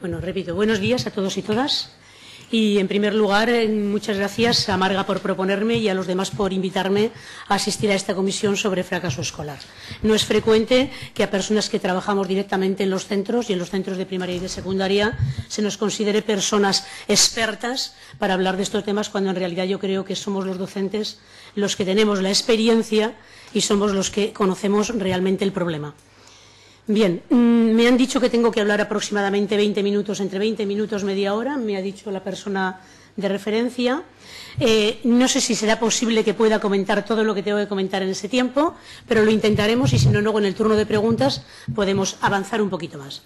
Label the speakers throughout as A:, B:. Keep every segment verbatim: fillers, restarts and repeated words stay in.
A: Bueno, repito, buenos días a todos y todas. Y, en primer lugar, muchas gracias a Marga por proponerme y a los demás por invitarme a asistir a esta comisión sobre fracaso escolar. No es frecuente que a personas que trabajamos directamente en los centros y en los centros de primaria y de secundaria se nos considere personas expertas para hablar de estos temas, cuando en realidad yo creo que somos los docentes los que tenemos la experiencia y somos los que conocemos realmente el problema. Bien, me han dicho que tengo que hablar aproximadamente veinte minutos, entre veinte minutos, media hora, me ha dicho la persona de referencia. Eh, no sé si será posible que pueda comentar todo lo que tengo que comentar en ese tiempo, pero lo intentaremos y si no, luego en el turno de preguntas podemos avanzar un poquito más.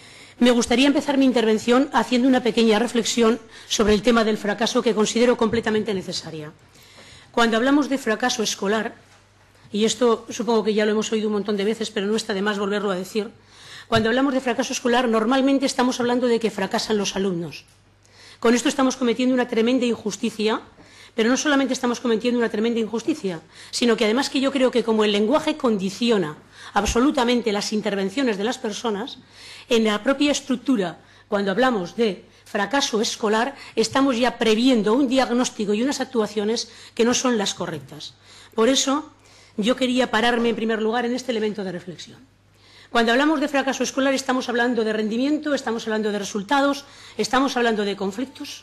A: Me gustaría empezar mi intervención haciendo una pequeña reflexión sobre el tema del fracaso, que considero completamente necesaria. Cuando hablamos de fracaso escolar, y esto supongo que ya lo hemos oído un montón de veces, pero no está de más volverlo a decir, cuando hablamos de fracaso escolar normalmente estamos hablando de que fracasan los alumnos. Con esto estamos cometiendo una tremenda injusticia, pero no solamente estamos cometiendo una tremenda injusticia, sino que además que yo creo que como el lenguaje condiciona absolutamente las intervenciones de las personas, en la propia estructura, cuando hablamos de fracaso escolar, estamos ya previendo un diagnóstico y unas actuaciones que no son las correctas. Por eso, yo quería pararme en primer lugar en este elemento de reflexión. Cuando hablamos de fracaso escolar estamos hablando de rendimiento, estamos hablando de resultados, estamos hablando de conflictos.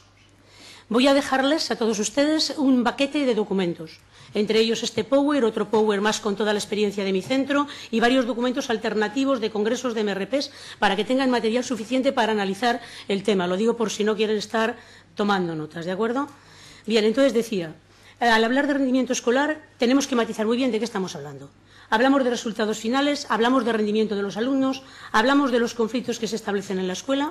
A: Voy a dejarles a todos ustedes un paquete de documentos, entre ellos este Power, otro Power más con toda la experiencia de mi centro y varios documentos alternativos de congresos de M R Ps para que tengan material suficiente para analizar el tema. Lo digo por si no quieren estar tomando notas, ¿de acuerdo? Bien, entonces decía, al hablar de rendimiento escolar tenemos que matizar muy bien de qué estamos hablando. Hablamos de resultados finales, hablamos de rendimiento de los alumnos, hablamos de los conflictos que se establecen en la escuela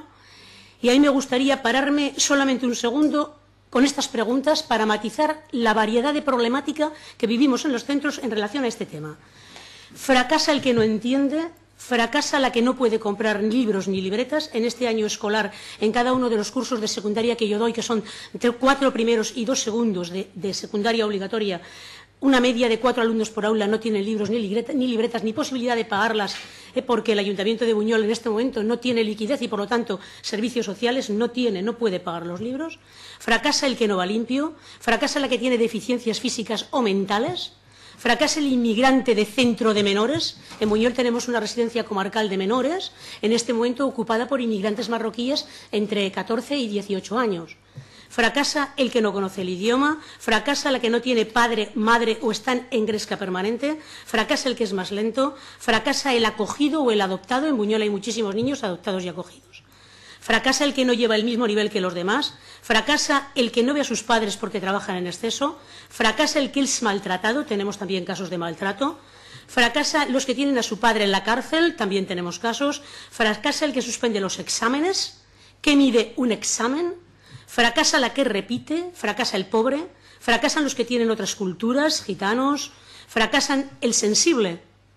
A: y ahí me gustaría pararme solamente un segundo con estas preguntas para matizar la variedad de problemática que vivimos en los centros en relación a este tema. ¿Fracasa el que no entiende? ¿Fracasa la que no puede comprar ni libros ni libretas? En este año escolar, en cada uno de los cursos de secundaria que yo doy, que son entre cuatro primeros y dos segundos de, de secundaria obligatoria, una media de cuatro alumnos por aula no tienen libros ni, libreta, ni libretas, ni posibilidad de pagarlas, eh, porque el Ayuntamiento de Buñol en este momento no tiene liquidez y, por lo tanto, servicios sociales no tiene, no puede pagar los libros. ¿Fracasa el que no va limpio? ¿Fracasa la que tiene deficiencias físicas o mentales? ¿Fracasa el inmigrante de centro de menores? En Buñol tenemos una residencia comarcal de menores, en este momento ocupada por inmigrantes marroquíes entre catorce y dieciocho años. ¿Fracasa el que no conoce el idioma? ¿Fracasa la que no tiene padre, madre o está en gresca permanente? ¿Fracasa el que es más lento? ¿Fracasa el acogido o el adoptado? En Buñol hay muchísimos niños adoptados y acogidos. ¿Fracasa el que no lleva el mismo nivel que los demás? ¿Fracasa el que no ve a sus padres porque trabajan en exceso? ¿Fracasa el que es maltratado? Tenemos también casos de maltrato. ¿Fracasa los que tienen a su padre en la cárcel? También tenemos casos. ¿Fracasa el que suspende los exámenes? ¿Qué mide un examen? ¿Fracasa la que repite? ¿Fracasa el pobre? ¿Fracasan los que tienen otras culturas, gitanos? ¿Fracasan el sensible?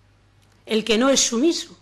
A: ¿El que no es sumiso?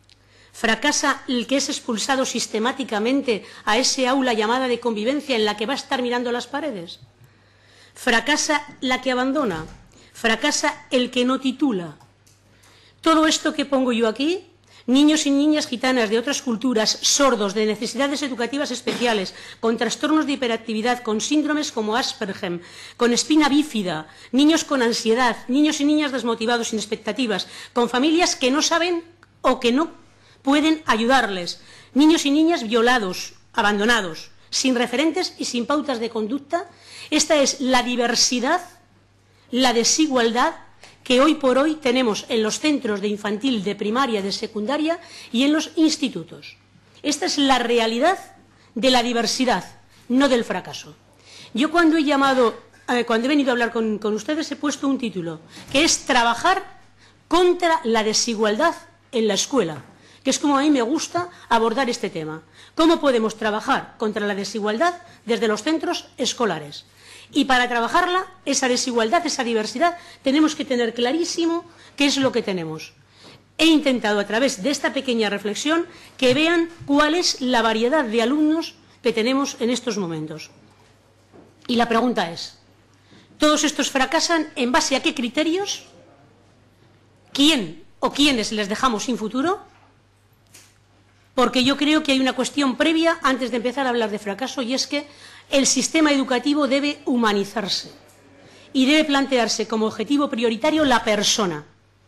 A: ¿Fracasa el que es expulsado sistemáticamente a ese aula llamada de convivencia en la que va a estar mirando las paredes? ¿Fracasa la que abandona? ¿Fracasa el que no titula? Todo esto que pongo yo aquí, niños y niñas gitanas de otras culturas, sordos, de necesidades educativas especiales, con trastornos de hiperactividad, con síndromes como Asperger, con espina bífida, niños con ansiedad, niños y niñas desmotivados, sin expectativas, con familias que no saben o que no pueden ayudarles, niños y niñas violados, abandonados, sin referentes y sin pautas de conducta. Esta es la diversidad, la desigualdad que hoy por hoy tenemos en los centros de infantil, de primaria, de secundaria y en los institutos. Esta es la realidad de la diversidad, no del fracaso. Yo cuando he llamado, eh, cuando he venido a hablar con, con ustedes he puesto un título, que es trabajar contra la desigualdad en la escuela, que es como a mí me gusta abordar este tema. ¿Cómo podemos trabajar contra la desigualdad desde los centros escolares? Y para trabajarla, esa desigualdad, esa diversidad, tenemos que tener clarísimo qué es lo que tenemos. He intentado a través de esta pequeña reflexión que vean cuál es la variedad de alumnos que tenemos en estos momentos. Y la pregunta es, ¿todos estos fracasan en base a qué criterios? ¿Quién o quiénes les dejamos sin futuro? porque yo creo que hay una cuestión previa antes de empezar a hablar de fracaso, y es que el sistema educativo debe humanizarse y debe plantearse como objetivo prioritario la persona.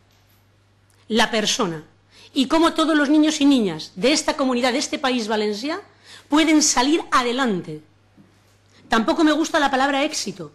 A: La persona. Y cómo todos los niños y niñas de esta comunidad, de este país valencià, pueden salir adelante. Tampoco me gusta la palabra éxito.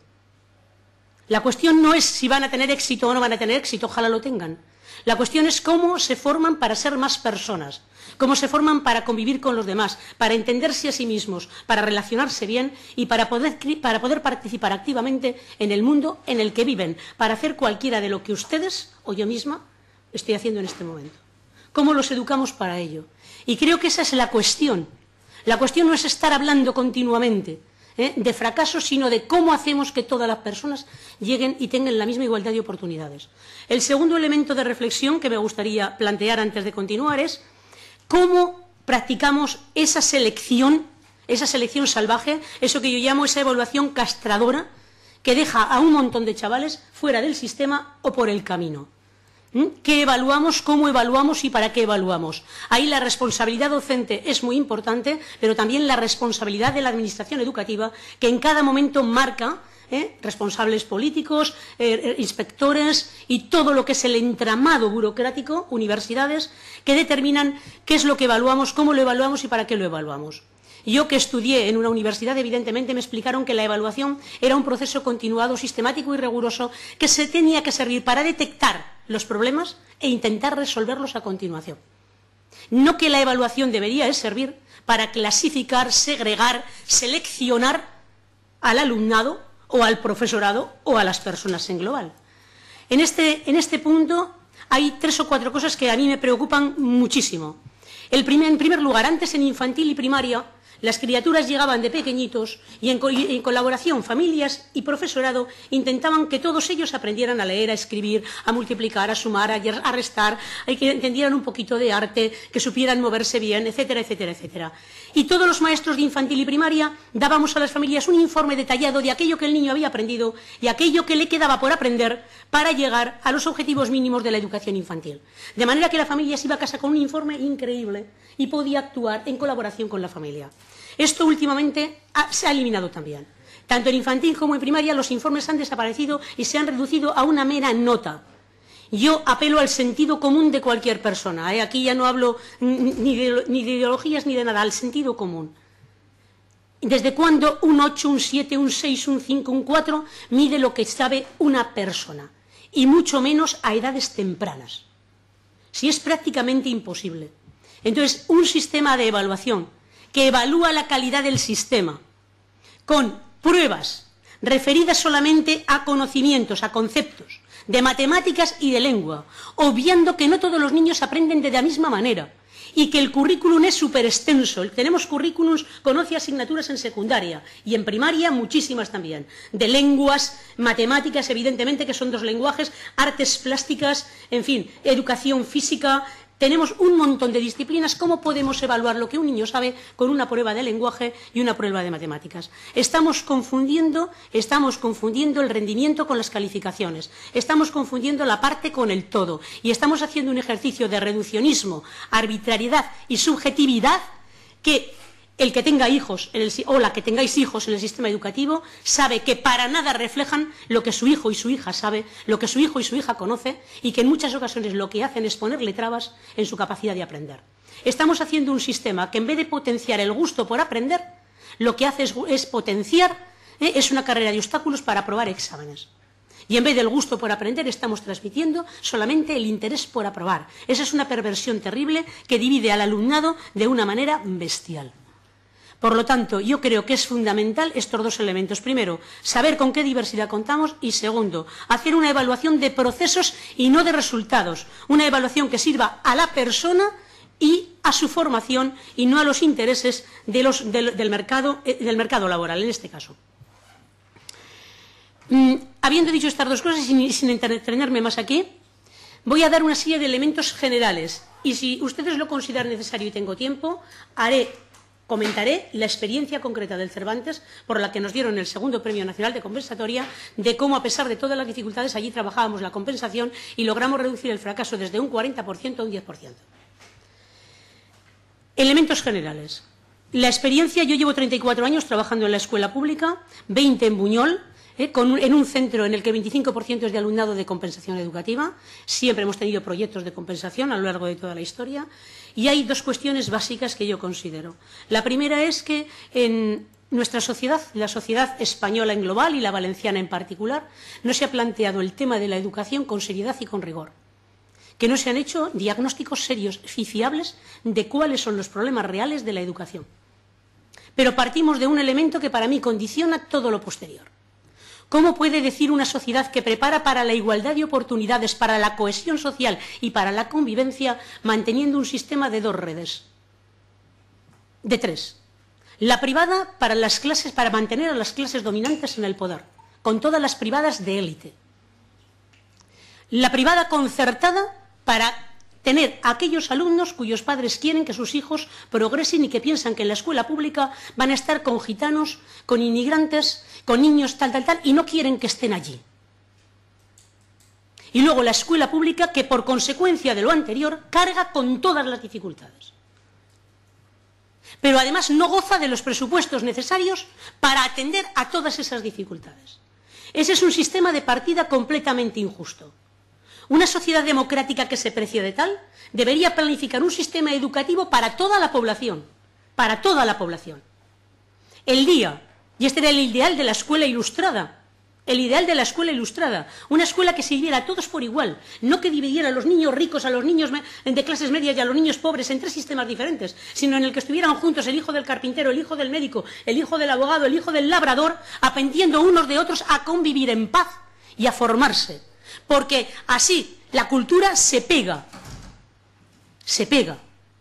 A: La cuestión no es si van a tener éxito o no van a tener éxito, ojalá lo tengan. La cuestión es cómo se forman para ser más personas, cómo se forman para convivir con los demás, para entenderse a sí mismos, para relacionarse bien y para poder, para poder participar activamente en el mundo en el que viven, para hacer cualquiera de lo que ustedes o yo misma estoy haciendo en este momento. ¿Cómo los educamos para ello? Y creo que esa es la cuestión. La cuestión no es estar hablando continuamente ¿eh? de fracaso, sino de cómo hacemos que todas las personas lleguen y tengan la misma igualdad de oportunidades. El segundo elemento de reflexión que me gustaría plantear antes de continuar es cómo practicamos esa selección, esa selección salvaje, eso que yo llamo esa evaluación castradora, que deja a un montón de chavales fuera del sistema o por el camino. ¿Qué evaluamos, cómo evaluamos y para qué evaluamos? Ahí la responsabilidad docente es muy importante, pero también la responsabilidad de la administración educativa, que en cada momento marca ¿eh? responsables políticos, eh, inspectores y todo lo que es el entramado burocrático, universidades, que determinan qué es lo que evaluamos, cómo lo evaluamos y para qué lo evaluamos. Yo, que estudié en una universidad, evidentemente me explicaron que la evaluación era un proceso continuado, sistemático y riguroso, que se tenía que servir para detectar los problemas e intentar resolverlos a continuación. No que la evaluación debería servir para clasificar, segregar, seleccionar al alumnado o al profesorado o a las personas en global. En este, en este punto hay tres o cuatro cosas que a mí me preocupan muchísimo. El primer, en primer lugar, antes en infantil y primaria, las criaturas llegaban de pequeñitos y en, co y en colaboración familias y profesorado intentaban que todos ellos aprendieran a leer, a escribir, a multiplicar, a sumar, a, a restar, a que entendieran un poquito de arte, que supieran moverse bien, etcétera, etcétera, etcétera. Y todos los maestros de infantil y primaria dábamos a las familias un informe detallado de aquello que el niño había aprendido y aquello que le quedaba por aprender para llegar a los objetivos mínimos de la educación infantil. De manera que la familia se iba a casa con un informe increíble y podía actuar en colaboración con la familia. Esto últimamente ha, se ha eliminado también. Tanto en infantil como en primaria los informes han desaparecido y se han reducido a una mera nota. Yo apelo al sentido común de cualquier persona. ¿eh? Aquí ya no hablo ni de, ni de ideologías ni de nada, al sentido común. ¿Desde cuándo un ocho, un siete, un seis, un cinco, un cuatro mide lo que sabe una persona? Y mucho menos a edades tempranas. Si es prácticamente imposible. Entonces, un sistema de evaluación que evalúa la calidad del sistema con pruebas referidas solamente a conocimientos, a conceptos, de matemáticas y de lengua, obviando que no todos los niños aprenden de la misma manera y que el currículum es súper extenso. Tenemos currículums con once asignaturas en secundaria y en primaria muchísimas también, de lenguas, matemáticas, evidentemente que son dos lenguajes, artes plásticas, en fin, educación física. Tenemos un montón de disciplinas. ¿Cómo podemos evaluar lo que un niño sabe con una prueba de lenguaje y una prueba de matemáticas? Estamos confundiendo, estamos confundiendo el rendimiento con las calificaciones. Estamos confundiendo la parte con el todo. Y estamos haciendo un ejercicio de reduccionismo, arbitrariedad y subjetividad que el que tenga hijos en el, o la que tengáis hijos en el sistema educativo sabe que para nada reflejan lo que su hijo y su hija sabe, lo que su hijo y su hija conoce y que en muchas ocasiones lo que hacen es ponerle trabas en su capacidad de aprender. Estamos haciendo un sistema que en vez de potenciar el gusto por aprender, lo que hace es, es potenciar, ¿eh? es una carrera de obstáculos para aprobar exámenes. Y en vez del gusto por aprender estamos transmitiendo solamente el interés por aprobar. Esa es una perversión terrible que divide al alumnado de una manera bestial. Por lo tanto, yo creo que es fundamental estos dos elementos. Primero, saber con qué diversidad contamos y, segundo, hacer una evaluación de procesos y no de resultados. Una evaluación que sirva a la persona y a su formación y no a los intereses de los, del, del, mercado, del mercado laboral, en este caso. Mm, habiendo dicho estas dos cosas y sin, sin entretenerme más aquí, voy a dar una serie de elementos generales y si ustedes lo consideran necesario y tengo tiempo, haré... Comentaré la experiencia concreta del Cervantes, por la que nos dieron el segundo Premio Nacional de Compensatoria, de cómo, a pesar de todas las dificultades, allí trabajábamos la compensación y logramos reducir el fracaso desde un cuarenta por ciento a un diez por ciento. Elementos generales. La experiencia, yo llevo treinta y cuatro años trabajando en la escuela pública, veinte en Buñol, eh, con un, en un centro en el que el veinticinco por ciento es de alumnado de compensación educativa. Siempre hemos tenido proyectos de compensación a lo largo de toda la historia. Y hay dos cuestiones básicas que yo considero. La primera es que en nuestra sociedad, la sociedad española en global y la valenciana en particular, no se ha planteado el tema de la educación con seriedad y con rigor. Que no se han hecho diagnósticos serios y fiables de cuáles son los problemas reales de la educación. Pero partimos de un elemento que para mí condiciona todo lo posterior. ¿Cómo puede decir una sociedad que prepara para la igualdad de oportunidades, para la cohesión social y para la convivencia, manteniendo un sistema de dos redes? De tres. La privada para las clases, para mantener a las clases dominantes en el poder, con todas las privadas de élite. La privada concertada para tener a aquellos alumnos cuyos padres quieren que sus hijos progresen y que piensan que en la escuela pública van a estar con gitanos, con inmigrantes, con niños tal, tal, tal, y no quieren que estén allí. Y luego la escuela pública que, por consecuencia de lo anterior, carga con todas las dificultades. Pero además no goza de los presupuestos necesarios para atender a todas esas dificultades. Ese es un sistema de partida completamente injusto. Una sociedad democrática que se precie de tal debería planificar un sistema educativo para toda la población, para toda la población. El día, y este era el ideal de la escuela ilustrada, el ideal de la escuela ilustrada, una escuela que sirviera a todos por igual, no que dividiera a los niños ricos, a los niños de clases medias y a los niños pobres en tres sistemas diferentes, sino en el que estuvieran juntos el hijo del carpintero, el hijo del médico, el hijo del abogado, el hijo del labrador, aprendiendo unos de otros a convivir en paz y a formarse. Porque así la cultura se pega, se pega.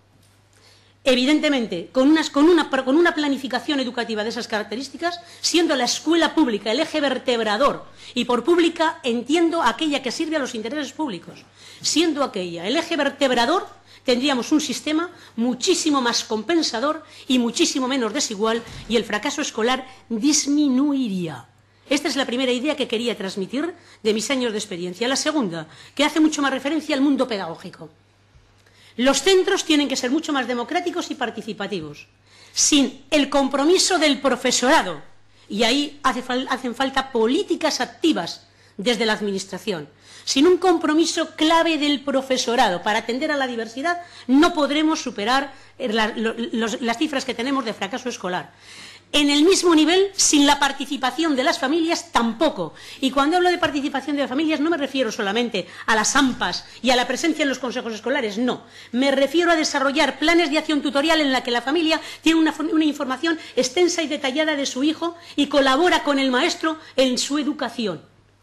A: Evidentemente, con, unas, con, una, con una planificación educativa de esas características, siendo la escuela pública el eje vertebrador, y por pública entiendo aquella que sirve a los intereses públicos, siendo aquella el eje vertebrador, tendríamos un sistema muchísimo más compensador y muchísimo menos desigual, y el fracaso escolar disminuiría. Esta es la primera idea que quería transmitir de mis años de experiencia. La segunda, que hace mucho más referencia al mundo pedagógico. Los centros tienen que ser mucho más democráticos y participativos, sin el compromiso del profesorado, y ahí hace fal- hacen falta políticas activas desde la administración. Sin un compromiso clave del profesorado para atender a la diversidad, no podremos superar la, lo, los, las cifras que tenemos de fracaso escolar. En el mismo nivel, sin la participación de las familias, tampoco. Y cuando hablo de participación de las familias, no me refiero solamente a las AMPAs y a la presencia en los consejos escolares, no. Me refiero a desarrollar planes de acción tutorial en la que la familia tiene una, una información extensa y detallada de su hijo y colabora con el maestro en su educación.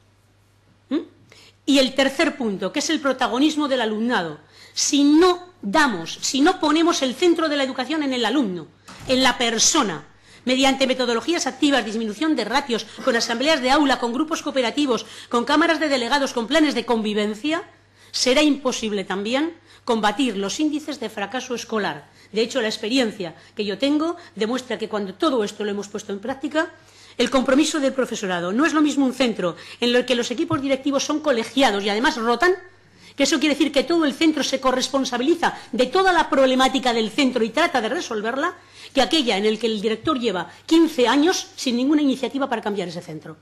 A: ¿Mm? Y el tercer punto, que es el protagonismo del alumnado. Si no damos, si no ponemos el centro de la educación en el alumno, en la persona, mediante metodologías activas, disminución de ratios, con asambleas de aula, con grupos cooperativos, con cámaras de delegados, con planes de convivencia, será imposible también combatir los índices de fracaso escolar. De hecho, la experiencia que yo tengo demuestra que cuando todo esto lo hemos puesto en práctica, el compromiso del profesorado no es lo mismo un centro en el que los equipos directivos son colegiados y además rotan, que eso quiere decir que todo el centro se corresponsabiliza de toda la problemática del centro y trata de resolverla, que aquella en la que el director lleva quince años sin ninguna iniciativa para cambiar ese centro.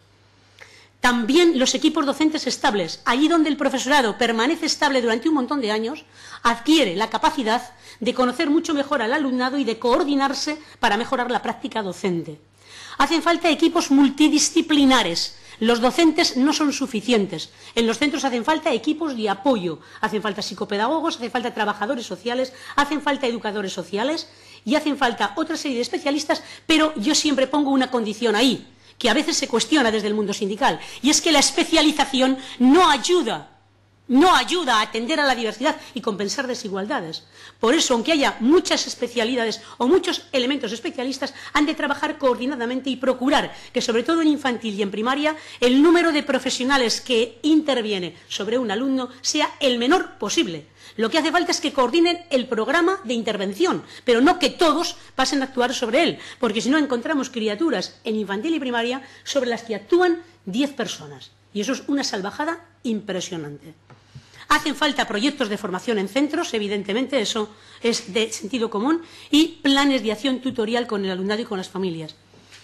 A: También los equipos docentes estables, allí donde el profesorado permanece estable durante un montón de años, adquiere la capacidad de conocer mucho mejor al alumnado y de coordinarse para mejorar la práctica docente. Hacen falta equipos multidisciplinares. Los docentes no son suficientes. En los centros hacen falta equipos de apoyo, hacen falta psicopedagogos, hacen falta trabajadores sociales, hacen falta educadores sociales y hacen falta otra serie de especialistas, pero yo siempre pongo una condición ahí, que a veces se cuestiona desde el mundo sindical, y es que la especialización no ayuda, no ayuda a atender a la diversidad y compensar desigualdades. Por eso, aunque haya muchas especialidades o muchos elementos especialistas, han de trabajar coordinadamente y procurar que, sobre todo en infantil y en primaria, el número de profesionales que interviene sobre un alumno sea el menor posible. Lo que hace falta es que coordinen el programa de intervención, pero no que todos pasen a actuar sobre él, porque si no encontramos criaturas en infantil y primaria sobre las que actúan diez personas. Y eso es una salvajada impresionante. Hacen falta proyectos de formación en centros, evidentemente, eso es de sentido común, y planes de acción tutorial con el alumnado y con las familias.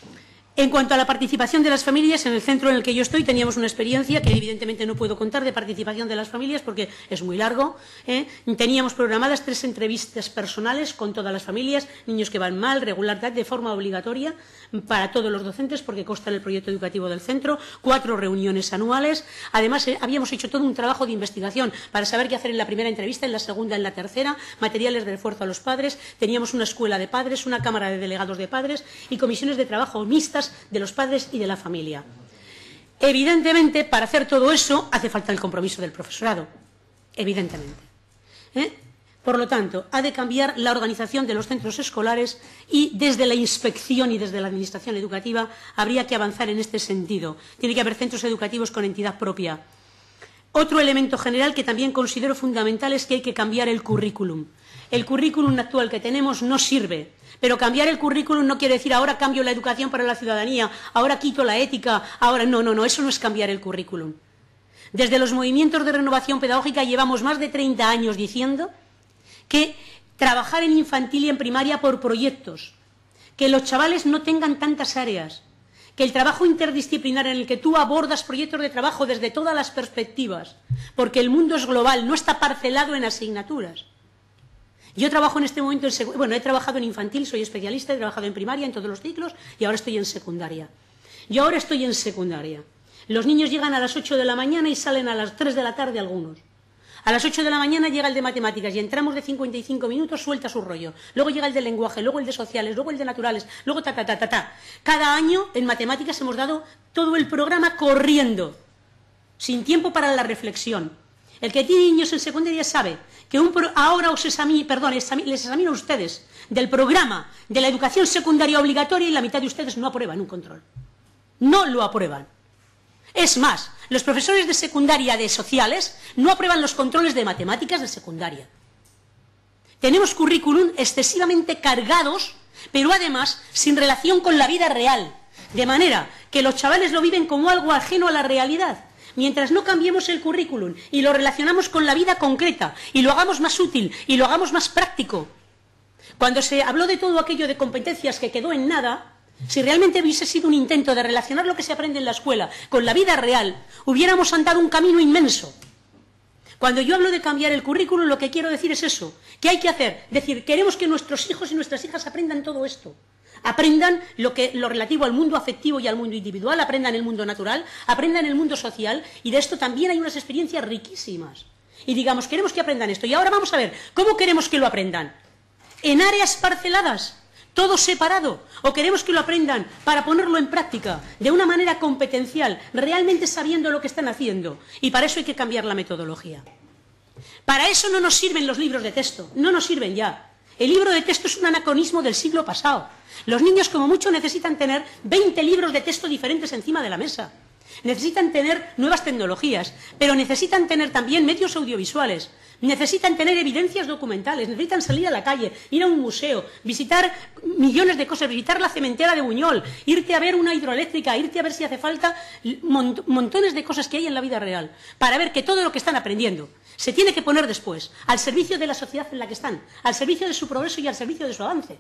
A: En cuanto a la participación de las familias, en el centro en el que yo estoy teníamos una experiencia que evidentemente no puedo contar de participación de las familias porque es muy largo. ¿eh? Teníamos programadas tres entrevistas personales con todas las familias, niños que van mal, regularidad, de forma obligatoria para todos los docentes porque consta en el proyecto educativo del centro, cuatro reuniones anuales. Además, eh, habíamos hecho todo un trabajo de investigación para saber qué hacer en la primera entrevista, en la segunda, en la tercera, materiales de refuerzo a los padres. Teníamos una escuela de padres, una cámara de delegados de padres y comisiones de trabajo mixtas de los padres y de la familia. Evidentemente, para hacer todo eso hace falta el compromiso del profesorado, evidentemente. ¿Eh? Por lo tanto, ha de cambiar la organización de los centros escolares y desde la inspección y desde la administración educativa habría que avanzar en este sentido. Tiene que haber centros educativos con entidad propia. Otro elemento general que también considero fundamental es que hay que cambiar el currículum. El currículum actual que tenemos no sirve. Pero cambiar el currículum no quiere decir ahora cambio la educación para la ciudadanía, ahora quito la ética, ahora no, no, no, eso no es cambiar el currículum. Desde los movimientos de renovación pedagógica llevamos más de treinta años diciendo que trabajar en infantil y en primaria por proyectos, que los chavales no tengan tantas áreas, que el trabajo interdisciplinar en el que tú abordas proyectos de trabajo desde todas las perspectivas, porque el mundo es global, no está parcelado en asignaturas. Yo trabajo en este momento, en, bueno, he trabajado en infantil, soy especialista, he trabajado en primaria, en todos los ciclos, y ahora estoy en secundaria. Yo ahora estoy en secundaria. Los niños llegan a las ocho de la mañana y salen a las tres de la tarde algunos. A las ocho de la mañana llega el de matemáticas y entramos de cincuenta y cinco minutos, suelta su rollo. Luego llega el de lenguaje, luego el de sociales, luego el de naturales, luego ta, ta, ta, ta, ta. Cada año en matemáticas hemos dado todo el programa corriendo, sin tiempo para la reflexión. El que tiene niños en secundaria sabe que un pro, ahora os examine, perdón, exami, les examino a ustedes del programa de la educación secundaria obligatoria y la mitad de ustedes no aprueban un control. No lo aprueban. Es más, los profesores de secundaria de sociales no aprueban los controles de matemáticas de secundaria. Tenemos currículum excesivamente cargados, pero además sin relación con la vida real, de manera que los chavales lo viven como algo ajeno a la realidad. Mientras no cambiemos el currículum y lo relacionamos con la vida concreta y lo hagamos más útil y lo hagamos más práctico. Cuando se habló de todo aquello de competencias que quedó en nada, si realmente hubiese sido un intento de relacionar lo que se aprende en la escuela con la vida real, hubiéramos andado un camino inmenso. Cuando yo hablo de cambiar el currículum, lo que quiero decir es eso. ¿Qué hay que hacer? Decir, queremos que nuestros hijos y nuestras hijas aprendan todo esto. Aprendan lo, que, lo relativo al mundo afectivo y al mundo individual, aprendan el mundo natural, aprendan el mundo social, y de esto también hay unas experiencias riquísimas. Y digamos, queremos que aprendan esto. Y ahora vamos a ver, ¿cómo queremos que lo aprendan? ¿En áreas parceladas? ¿Todo separado? ¿O queremos que lo aprendan para ponerlo en práctica, de una manera competencial, realmente sabiendo lo que están haciendo? Y para eso hay que cambiar la metodología. Para eso no nos sirven los libros de texto, no nos sirven ya. El libro de texto es un anacronismo del siglo pasado. Los niños, como mucho, necesitan tener veinte libros de texto diferentes encima de la mesa. Necesitan tener nuevas tecnologías, pero necesitan tener también medios audiovisuales. Necesitan tener evidencias documentales, necesitan salir a la calle, ir a un museo, visitar millones de cosas, visitar la cementera de Buñol, irte a ver una hidroeléctrica, irte a ver si hace falta mont montones de cosas que hay en la vida real, para ver que todo lo que están aprendiendo se tiene que poner después al servicio de la sociedad en la que están, al servicio de su progreso y al servicio de su avance.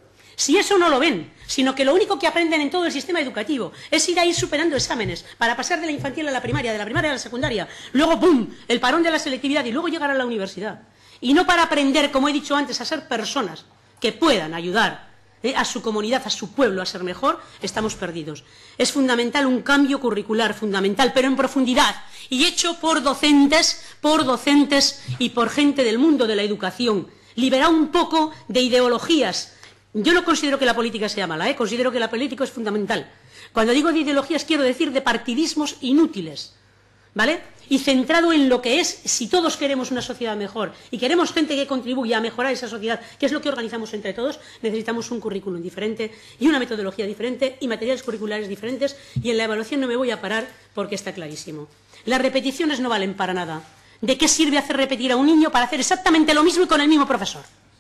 A: Si eso no lo ven, sino que lo único que aprenden en todo el sistema educativo es ir a ir superando exámenes para pasar de la infantil a la primaria, de la primaria a la secundaria, luego ¡pum!, el parón de la selectividad y luego llegar a la universidad. Y no para aprender, como he dicho antes, a ser personas que puedan ayudar eh, a su comunidad, a su pueblo a ser mejor, estamos perdidos. Es fundamental un cambio curricular, fundamental, pero en profundidad y hecho por docentes, por docentes y por gente del mundo de la educación. Liberar un poco de ideologías. Yo no considero que la política sea mala, ¿eh? Considero que la política es fundamental. Cuando digo de ideologías quiero decir de partidismos inútiles, ¿vale? Y centrado en lo que es, si todos queremos una sociedad mejor y queremos gente que contribuya a mejorar esa sociedad, que es lo que organizamos entre todos, necesitamos un currículum diferente y una metodología diferente y materiales curriculares diferentes, y en la evaluación no me voy a parar porque está clarísimo. Las repeticiones no valen para nada. ¿De qué sirve hacer repetir a un niño para hacer exactamente lo mismo y con el mismo profesor?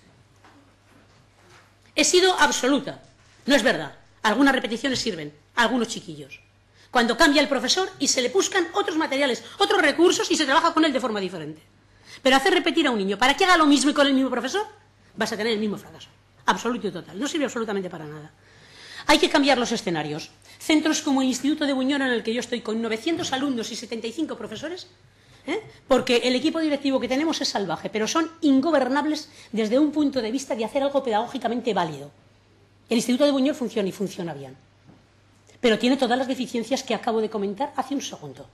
A: He sido absoluta. No es verdad. Algunas repeticiones sirven a algunos chiquillos. Cuando cambia el profesor y se le buscan otros materiales, otros recursos y se trabaja con él de forma diferente. Pero hacer repetir a un niño para que haga lo mismo y con el mismo profesor, vas a tener el mismo fracaso. Absoluto y total. No sirve absolutamente para nada. Hay que cambiar los escenarios. Centros como el Instituto de Buñol, en el que yo estoy, con novecientos alumnos y setenta y cinco profesores, ¿eh? Porque el equipo directivo que tenemos es salvaje, pero son ingobernables desde un punto de vista de hacer algo pedagógicamente válido. El Instituto de Buñol funciona y funciona bien, pero tiene todas las deficiencias que acabo de comentar hace un segundo.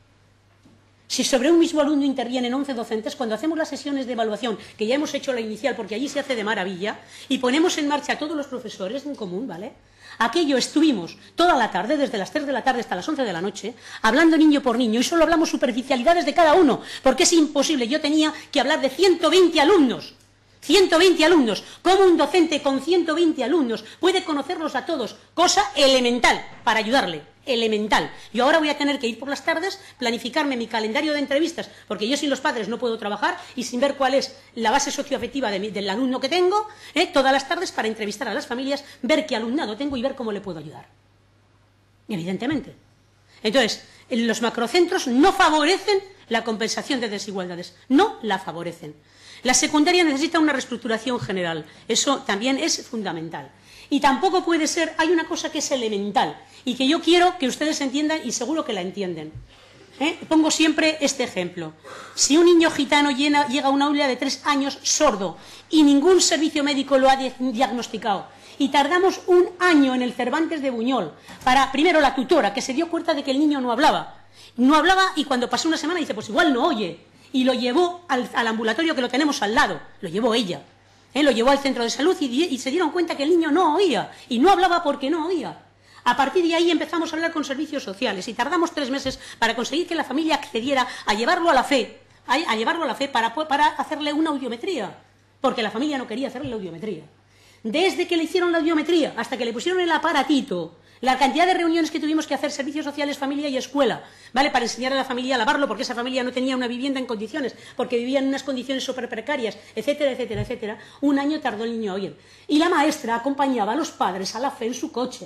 A: Si sobre un mismo alumno intervienen once docentes, cuando hacemos las sesiones de evaluación, que ya hemos hecho la inicial porque allí se hace de maravilla, y ponemos en marcha a todos los profesores en común, ¿vale? Aquello estuvimos toda la tarde, desde las tres de la tarde hasta las once de la noche, hablando niño por niño, y solo hablamos superficialidades de cada uno, porque es imposible. Yo tenía que hablar de ciento veinte alumnos. ciento veinte alumnos. ¿Cómo un docente con ciento veinte alumnos puede conocerlos a todos? Cosa elemental para ayudarle. Elemental. Yo ahora voy a tener que ir por las tardes, planificarme mi calendario de entrevistas, porque yo sin los padres no puedo trabajar y sin ver cuál es la base socioafectiva de mi, del alumno que tengo, ¿eh? Todas las tardes para entrevistar a las familias, ver qué alumnado tengo y ver cómo le puedo ayudar. Evidentemente. Entonces, los macrocentros no favorecen la compensación de desigualdades, no la favorecen. La secundaria necesita una reestructuración general, eso también es fundamental. Y tampoco puede ser, hay una cosa que es elemental y que yo quiero que ustedes entiendan y seguro que la entienden. ¿Eh? Pongo siempre este ejemplo. Si un niño gitano llena, llega a una aula de tres años sordo y ningún servicio médico lo ha diagnosticado y tardamos un año en el Cervantes de Buñol para, primero, la tutora, que se dio cuenta de que el niño no hablaba. No hablaba y cuando pasó una semana dice, pues igual no oye. Y lo llevó al, al ambulatorio que lo tenemos al lado, lo llevó ella. ¿Eh? Lo llevó al centro de salud y, y se dieron cuenta que el niño no oía y no hablaba porque no oía. A partir de ahí empezamos a hablar con servicios sociales y tardamos tres meses para conseguir que la familia accediera a llevarlo a la fe, a, a llevarlo a la fe para, para hacerle una audiometría, porque la familia no quería hacerle la audiometría. Desde que le hicieron la audiometría hasta que le pusieron el aparatito, la cantidad de reuniones que tuvimos que hacer, servicios sociales, familia y escuela, ¿vale? Para enseñar a la familia a lavarlo, porque esa familia no tenía una vivienda en condiciones, porque vivía en unas condiciones súper precarias, etcétera, etcétera, etcétera. Un año tardó el niño a oír. Y la maestra acompañaba a los padres a la fe en su coche.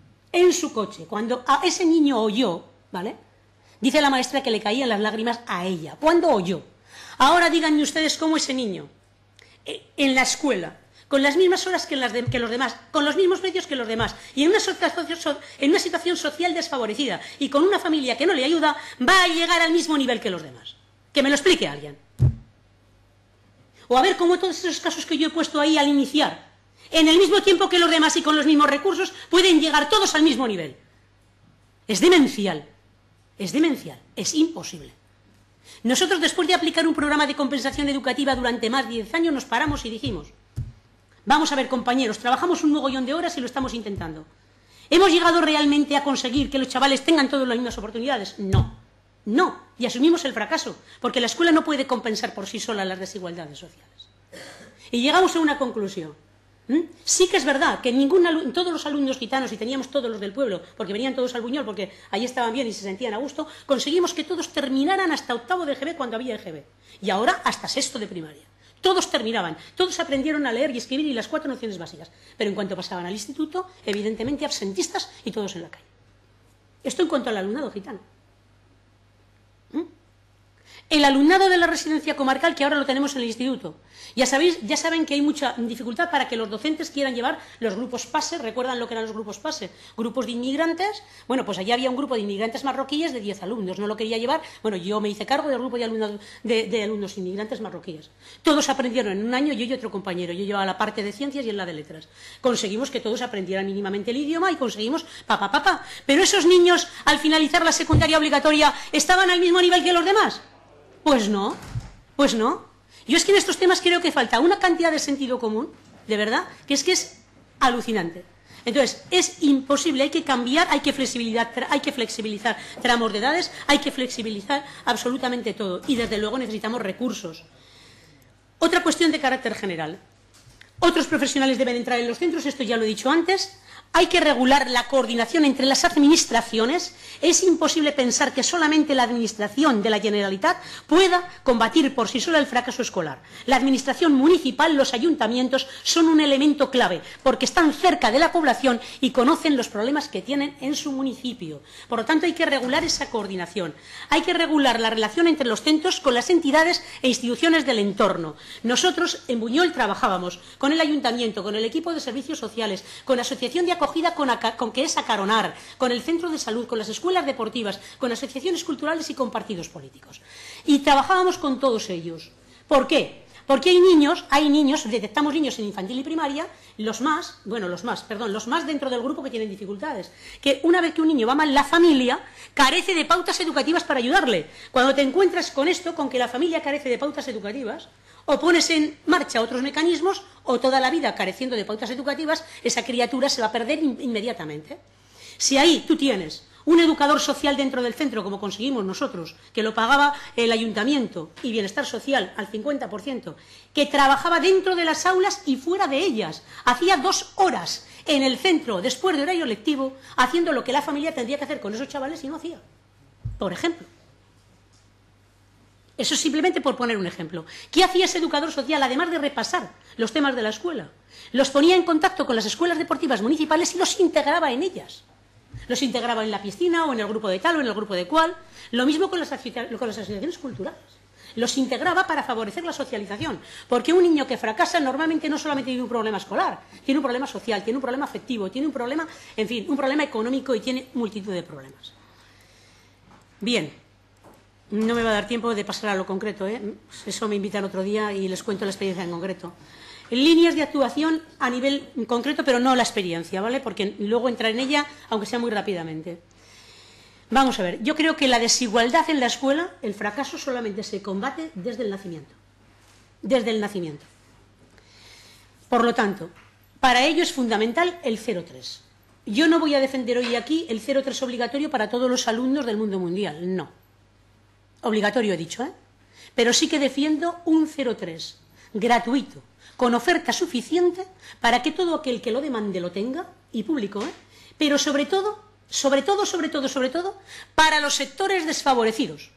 A: En su coche. Cuando a ese niño oyó, ¿vale? Dice la maestra que le caían las lágrimas a ella. ¿Cuándo oyó? Ahora díganme ustedes cómo ese niño, en la escuela, con las mismas horas que, las de, que los demás, con los mismos medios que los demás, y en una, so, en una situación social desfavorecida, y con una familia que no le ayuda, va a llegar al mismo nivel que los demás. Que me lo explique alguien. O a ver cómo todos esos casos que yo he puesto ahí al iniciar, en el mismo tiempo que los demás y con los mismos recursos, pueden llegar todos al mismo nivel. Es demencial. Es demencial. Es imposible. Nosotros, después de aplicar un programa de compensación educativa durante más de diez años, nos paramos y dijimos: vamos a ver, compañeros, trabajamos un mogollón de horas y lo estamos intentando. ¿Hemos llegado realmente a conseguir que los chavales tengan todas las mismas oportunidades? No, no, y asumimos el fracaso, porque la escuela no puede compensar por sí sola las desigualdades sociales. Y llegamos a una conclusión. ¿Mm? Sí que es verdad que ningún alumno, todos los alumnos gitanos, y teníamos todos los del pueblo, porque venían todos al Buñol, porque ahí estaban bien y se sentían a gusto, conseguimos que todos terminaran hasta octavo de G B cuando había G B, y ahora hasta sexto de primaria. Todos terminaban, todos aprendieron a leer y escribir y las cuatro nociones básicas, pero en cuanto pasaban al instituto, evidentemente absentistas y todos en la calle. Esto en cuanto al alumnado gitano. ¿Mm? El alumnado de la residencia comarcal, que ahora lo tenemos en el instituto. Ya sabéis, ya saben que hay mucha dificultad para que los docentes quieran llevar los grupos PASE. ¿Recuerdan lo que eran los grupos PASE? Grupos de inmigrantes. Bueno, pues allá había un grupo de inmigrantes marroquíes de diez alumnos. No lo quería llevar. Bueno, yo me hice cargo del grupo de alumnos, de, de alumnos inmigrantes marroquíes. Todos aprendieron en un año, yo y otro compañero. Yo llevaba la parte de ciencias y en la de letras. Conseguimos que todos aprendieran mínimamente el idioma y conseguimos pa, pa, pa, pa. Pero esos niños, al finalizar la secundaria obligatoria, ¿estaban al mismo nivel que los demás? Pues no, pues no. Yo es que en estos temas creo que falta una cantidad de sentido común, de verdad, que es que es alucinante. Entonces, es imposible, hay que cambiar, hay que flexibilizar, hay que flexibilizar tramos de edades, hay que flexibilizar absolutamente todo. Y desde luego necesitamos recursos. Otra cuestión de carácter general. Otros profesionales deben entrar en los centros, esto ya lo he dicho antes. Hay que regular la coordinación entre las administraciones. Es imposible pensar que solamente la administración de la Generalitat pueda combatir por sí sola el fracaso escolar. La administración municipal, los ayuntamientos, son un elemento clave porque están cerca de la población y conocen los problemas que tienen en su municipio. Por lo tanto, hay que regular esa coordinación. Hay que regular la relación entre los centros con las entidades e instituciones del entorno. Nosotros en Buñol trabajábamos con el ayuntamiento, con el equipo de servicios sociales, con la asociación de acogida con, con que es Acaronar, con el centro de salud, con las escuelas deportivas, con asociaciones culturales y con partidos políticos. Y trabajábamos con todos ellos. ¿Por qué? Porque hay niños, hay niños, detectamos niños en infantil y primaria, los más, bueno, los más, perdón, los más dentro del grupo que tienen dificultades, que una vez que un niño va mal, la familia carece de pautas educativas para ayudarle. Cuando te encuentras con esto, con que la familia carece de pautas educativas, o pones en marcha otros mecanismos, o toda la vida careciendo de pautas educativas, esa criatura se va a perder inmediatamente. Si ahí tú tienes un educador social dentro del centro, como conseguimos nosotros, que lo pagaba el ayuntamiento, y bienestar social al cincuenta por ciento, que trabajaba dentro de las aulas y fuera de ellas, hacía dos horas en el centro, después de horario lectivo, haciendo lo que la familia tendría que hacer con esos chavales y no hacía, por ejemplo. Eso es simplemente por poner un ejemplo. ¿Qué hacía ese educador social, además de repasar los temas de la escuela? Los ponía en contacto con las escuelas deportivas municipales y los integraba en ellas. Los integraba en la piscina o en el grupo de tal o en el grupo de cual. Lo mismo con las, con las asociaciones culturales. Los integraba para favorecer la socialización. Porque un niño que fracasa normalmente no solamente tiene un problema escolar, tiene un problema social, tiene un problema afectivo, tiene un problema, en fin, un problema económico y tiene multitud de problemas. Bien. No me va a dar tiempo de pasar a lo concreto, ¿eh? Eso me invitan otro día y les cuento la experiencia en concreto. Líneas de actuación a nivel concreto, pero no la experiencia, ¿vale? Porque luego entraré en ella, aunque sea muy rápidamente. Vamos a ver, yo creo que la desigualdad en la escuela, el fracaso solamente se combate desde el nacimiento. Desde el nacimiento. Por lo tanto, para ello es fundamental el cero tres. Yo no voy a defender hoy aquí el cero tres obligatorio para todos los alumnos del mundo mundial, no. Obligatorio he dicho, ¿eh? Pero sí que defiendo un cero tres, gratuito, con oferta suficiente para que todo aquel que lo demande lo tenga, y público, ¿eh? Pero sobre todo, sobre todo, sobre todo, sobre todo, para los sectores desfavorecidos.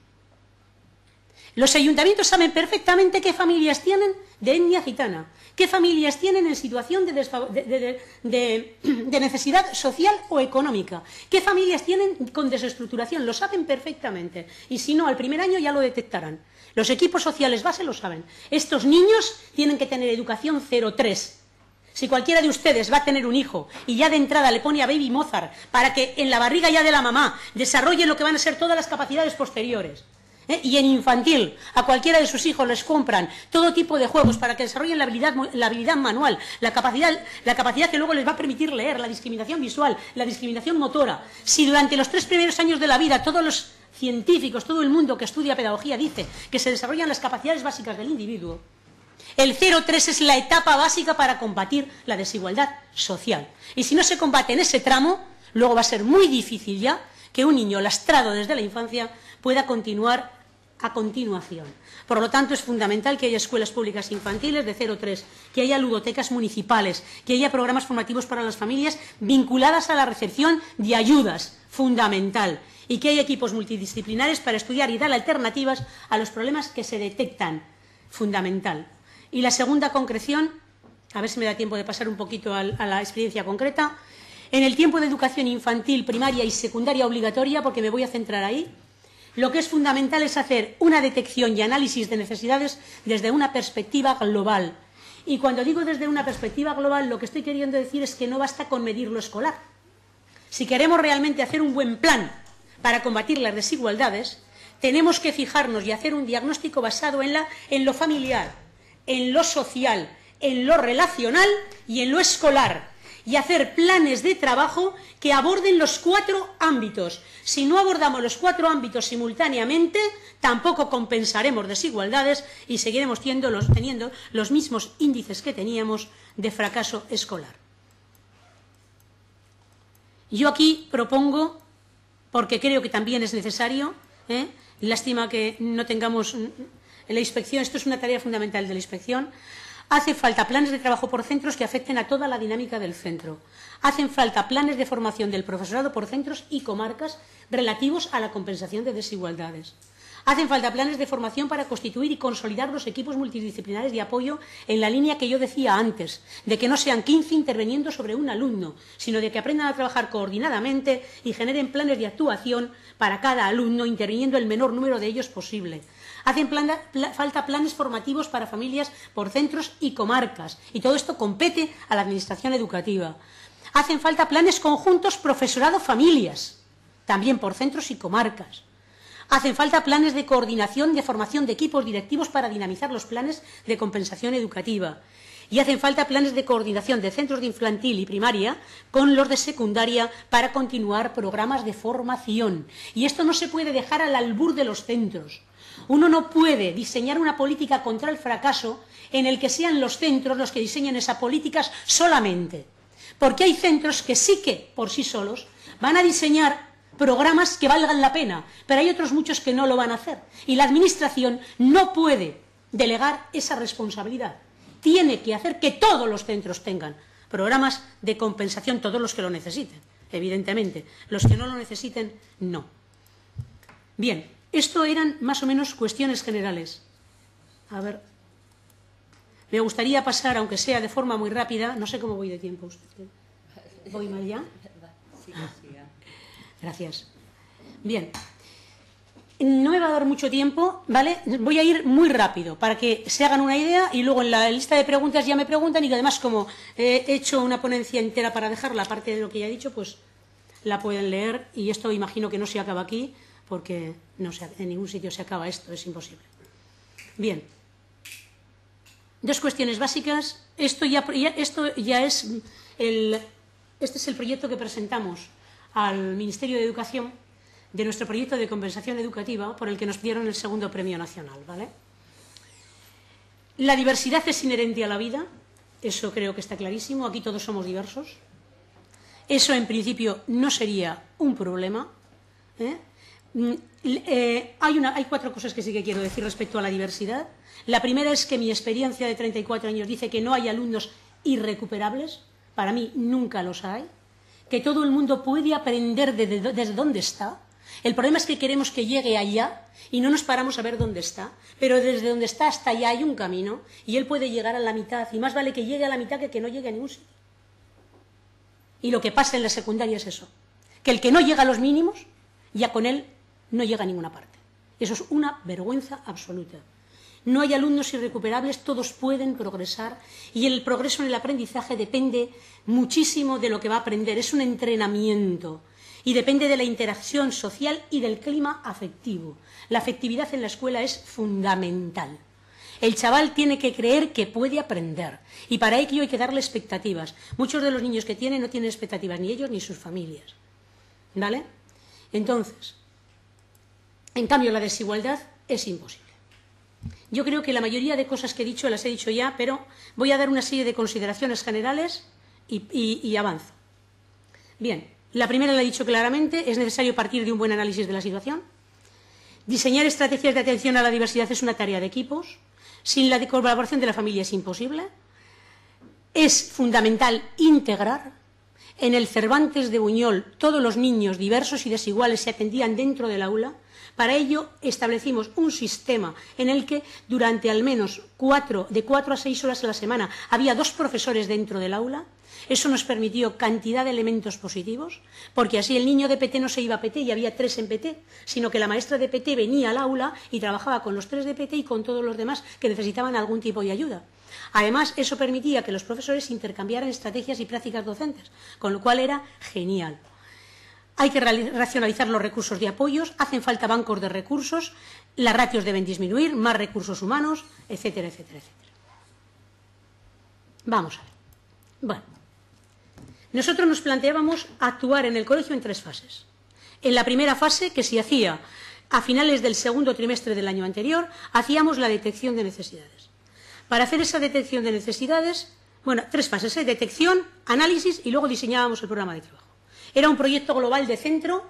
A: Los ayuntamientos saben perfectamente qué familias tienen de etnia gitana, qué familias tienen en situación de, de, de, de, de necesidad social o económica, qué familias tienen con desestructuración, lo saben perfectamente. Y si no, al primer año ya lo detectarán. Los equipos sociales base lo saben. Estos niños tienen que tener educación cero tres. Si cualquiera de ustedes va a tener un hijo y ya de entrada le pone a Baby Mozart para que en la barriga ya de la mamá desarrolle lo que van a ser todas las capacidades posteriores, ¿Eh? y en infantil a cualquiera de sus hijos les compran todo tipo de juegos para que desarrollen la habilidad, la habilidad manual, la capacidad, la capacidad que luego les va a permitir leer, la discriminación visual, la discriminación motora. Si durante los tres primeros años de la vida todos los científicos, todo el mundo que estudia pedagogía dice que se desarrollan las capacidades básicas del individuo, el cero tres es la etapa básica para combatir la desigualdad social. Y si no se combate en ese tramo, luego va a ser muy difícil ya que un niño lastrado desde la infancia pueda continuar a continuación. Por lo tanto, es fundamental que haya escuelas públicas infantiles de cero tres, que haya ludotecas municipales, que haya programas formativos para las familias vinculadas a la recepción de ayudas, fundamental, y que haya equipos multidisciplinares para estudiar y dar alternativas a los problemas que se detectan, fundamental. Y la segunda concreción, a ver si me da tiempo de pasar un poquito a la experiencia concreta, en el tiempo de educación infantil, primaria y secundaria obligatoria, porque me voy a centrar ahí, lo que es fundamental es hacer una detección y análisis de necesidades desde una perspectiva global. Y cuando digo desde una perspectiva global, lo que estoy queriendo decir es que no basta con medir lo escolar. Si queremos realmente hacer un buen plan para combatir las desigualdades, tenemos que fijarnos y hacer un diagnóstico basado en, la, en lo familiar, en lo social, en lo relacional y en lo escolar, y hacer planes de trabajo que aborden los cuatro ámbitos. Si no abordamos los cuatro ámbitos simultáneamente, tampoco compensaremos desigualdades y seguiremos teniendo los, teniendo los mismos índices que teníamos de fracaso escolar. Yo aquí propongo, porque creo que también es necesario, ¿eh? lástima que no tengamos en la inspección, esto es una tarea fundamental de la inspección, Hace falta planes de trabajo por centros que afecten a toda la dinámica del centro. Hacen falta planes de formación del profesorado por centros y comarcas relativos a la compensación de desigualdades. Hacen falta planes de formación para constituir y consolidar los equipos multidisciplinares de apoyo en la línea que yo decía antes, de que no sean quince interviniendo sobre un alumno, sino de que aprendan a trabajar coordinadamente y generen planes de actuación para cada alumno, interviniendo el menor número de ellos posible. Hacen plan, pla, falta planes formativos para familias por centros y comarcas, y todo esto compete a la Administración educativa. Hacen falta planes conjuntos profesorado-familias, también por centros y comarcas. Hacen falta planes de coordinación de formación de equipos directivos para dinamizar los planes de compensación educativa. Y hacen falta planes de coordinación de centros de infantil y primaria con los de secundaria para continuar programas de formación. Y esto no se puede dejar al albur de los centros. Uno no puede diseñar una política contra el fracaso en el que sean los centros los que diseñen esas políticas solamente. Porque hay centros que sí que, por sí solos, van a diseñar programas que valgan la pena, pero hay otros muchos que no lo van a hacer. Y la Administración no puede delegar esa responsabilidad. Tiene que hacer que todos los centros tengan programas de compensación, todos los que lo necesiten, evidentemente. Los que no lo necesiten, no. Bien, esto eran más o menos cuestiones generales. A ver, me gustaría pasar, aunque sea de forma muy rápida, no sé cómo voy de tiempo usted. ¿Voy mal ya? Ah. Gracias. Bien, no me va a dar mucho tiempo, ¿vale? Voy a ir muy rápido para que se hagan una idea y luego en la lista de preguntas ya me preguntan y que además como he hecho una ponencia entera para dejarla, aparte de lo que ya he dicho, pues la pueden leer y esto imagino que no se acaba aquí porque no se, en ningún sitio se acaba esto, es imposible. Bien, dos cuestiones básicas. Esto ya, esto ya es el, este es el proyecto que presentamos al Ministerio de Educación de nuestro proyecto de compensación educativa por el que nos dieron el segundo premio nacional, ¿vale? La diversidad es inherente a la vida, eso creo que está clarísimo, aquí todos somos diversos. Eso en principio no sería un problema, ¿eh? Eh, hay, una, hay cuatro cosas que sí que quiero decir respecto a la diversidad. La primera es que mi experiencia de treinta y cuatro años dice que no hay alumnos irrecuperables, para mí nunca los hay, que todo el mundo puede aprender desde, desde dónde está. El problema es que queremos que llegue allá y no nos paramos a ver dónde está, pero desde donde está hasta allá hay un camino y él puede llegar a la mitad y más vale que llegue a la mitad que que no llegue a ningún sitio. Y lo que pasa en la secundaria es eso, que el que no llega a los mínimos, ya con él no llega a ninguna parte. Eso es una vergüenza absoluta. No hay alumnos irrecuperables, todos pueden progresar y el progreso en el aprendizaje depende muchísimo de lo que va a aprender. Es un entrenamiento y depende de la interacción social y del clima afectivo. La afectividad en la escuela es fundamental. El chaval tiene que creer que puede aprender y para ello hay que darle expectativas. Muchos de los niños que tienen no tienen expectativas, ni ellos ni sus familias. ¿Vale? Entonces, en cambio la desigualdad es imposible. Yo creo que la mayoría de cosas que he dicho las he dicho ya, pero voy a dar una serie de consideraciones generales y, y, y avanzo. Bien, la primera la he dicho claramente, es necesario partir de un buen análisis de la situación. Diseñar estrategias de atención a la diversidad es una tarea de equipos. Sin la colaboración de la familia es imposible. Es fundamental integrar. En el Cervantes de Buñol todos los niños diversos y desiguales se atendían dentro del aula. Para ello establecimos un sistema en el que durante al menos cuatro, de cuatro a seis horas a la semana había dos profesores dentro del aula. Eso nos permitió cantidad de elementos positivos, porque así el niño de P T no se iba a P T y había tres en P T, sino que la maestra de P T venía al aula y trabajaba con los tres de P T y con todos los demás que necesitaban algún tipo de ayuda. Además, eso permitía que los profesores intercambiaran estrategias y prácticas docentes, con lo cual era genial. Hay que racionalizar los recursos de apoyos, hacen falta bancos de recursos, las ratios deben disminuir, más recursos humanos, etcétera, etcétera, etcétera. Vamos a ver. Bueno, nosotros nos planteábamos actuar en el colegio en tres fases. En la primera fase, que se hacía a finales del segundo trimestre del año anterior, hacíamos la detección de necesidades. Para hacer esa detección de necesidades, bueno, tres fases, ¿eh? Detección, análisis y luego diseñábamos el programa de trabajo. Era un proyecto global de centro,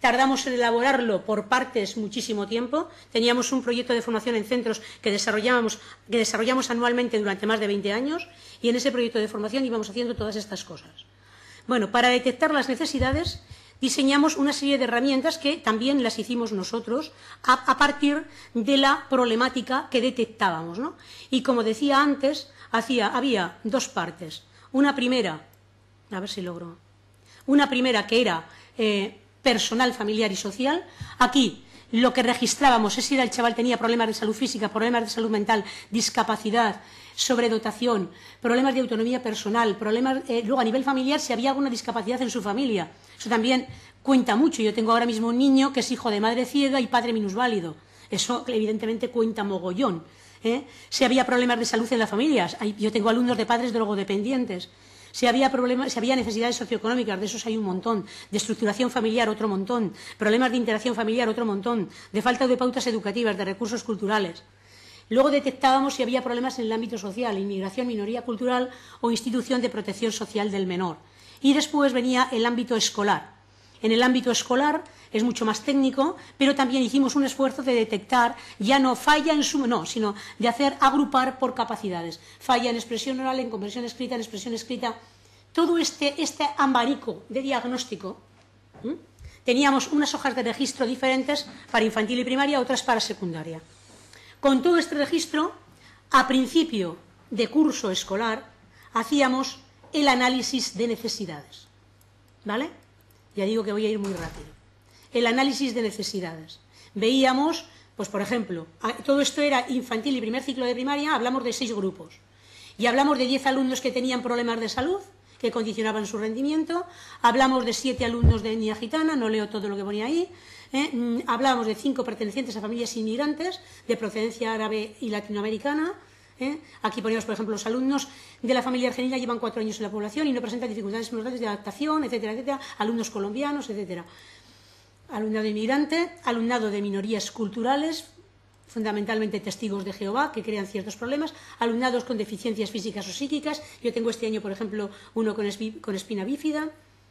A: tardamos en elaborarlo por partes muchísimo tiempo. Teníamos un proyecto de formación en centros que desarrollamos, que desarrollamos anualmente durante más de veinte años, y en ese proyecto de formación íbamos haciendo todas estas cosas. Bueno, para detectar las necesidades diseñamos una serie de herramientas que también las hicimos nosotros a, a partir de la problemática que detectábamos, ¿no? Y como decía antes, hacía, había dos partes. Una primera, a ver si logro, una primera que era eh, personal, familiar y social. Aquí lo que registrábamos es si el chaval tenía problemas de salud física, problemas de salud mental, discapacidad, sobredotación, problemas de autonomía personal, problemas, eh, luego a nivel familiar si había alguna discapacidad en su familia. Eso también cuenta mucho. Yo tengo ahora mismo un niño que es hijo de madre ciega y padre minusválido. Eso evidentemente cuenta mogollón. ¿eh? Si había problemas de salud en las familias, yo tengo alumnos de padres drogodependientes. Si había problemas, si había necesidades socioeconómicas, de esos hay un montón. De estructuración familiar, otro montón. Problemas de interacción familiar, otro montón. De falta de pautas educativas, de recursos culturales. Luego detectábamos si había problemas en el ámbito social, inmigración, minoría cultural o institución de protección social del menor. Y después venía el ámbito escolar. En el ámbito escolar es mucho más técnico, pero también hicimos un esfuerzo de detectar, ya no falla en su, no, sino de hacer agrupar por capacidades. Falla en expresión oral, en comprensión escrita, en expresión escrita. Todo este, este ambarico de diagnóstico, ¿eh? Teníamos unas hojas de registro diferentes para infantil y primaria, otras para secundaria. Con todo este registro, a principio de curso escolar, hacíamos el análisis de necesidades. ¿Vale? Ya digo que voy a ir muy rápido. El análisis de necesidades. Veíamos, pues por ejemplo, todo esto era infantil y primer ciclo de primaria, hablamos de seis grupos. Y hablamos de diez alumnos que tenían problemas de salud, que condicionaban su rendimiento. Hablamos de siete alumnos de etnia gitana, no leo todo lo que ponía ahí. ¿eh? Hablamos de cinco pertenecientes a familias inmigrantes de procedencia árabe y latinoamericana. ¿eh? Aquí poníamos, por ejemplo, los alumnos de la familia argelina llevan cuatro años en la población y no presentan dificultades morales de adaptación, etcétera, etcétera. Alumnos colombianos, etcétera. Alumnado inmigrante, alumnado de minorías culturales, fundamentalmente testigos de Jehová, que crean ciertos problemas, alumnados con deficiencias físicas o psíquicas. Yo tengo este año, por ejemplo, uno con, con espina bífida.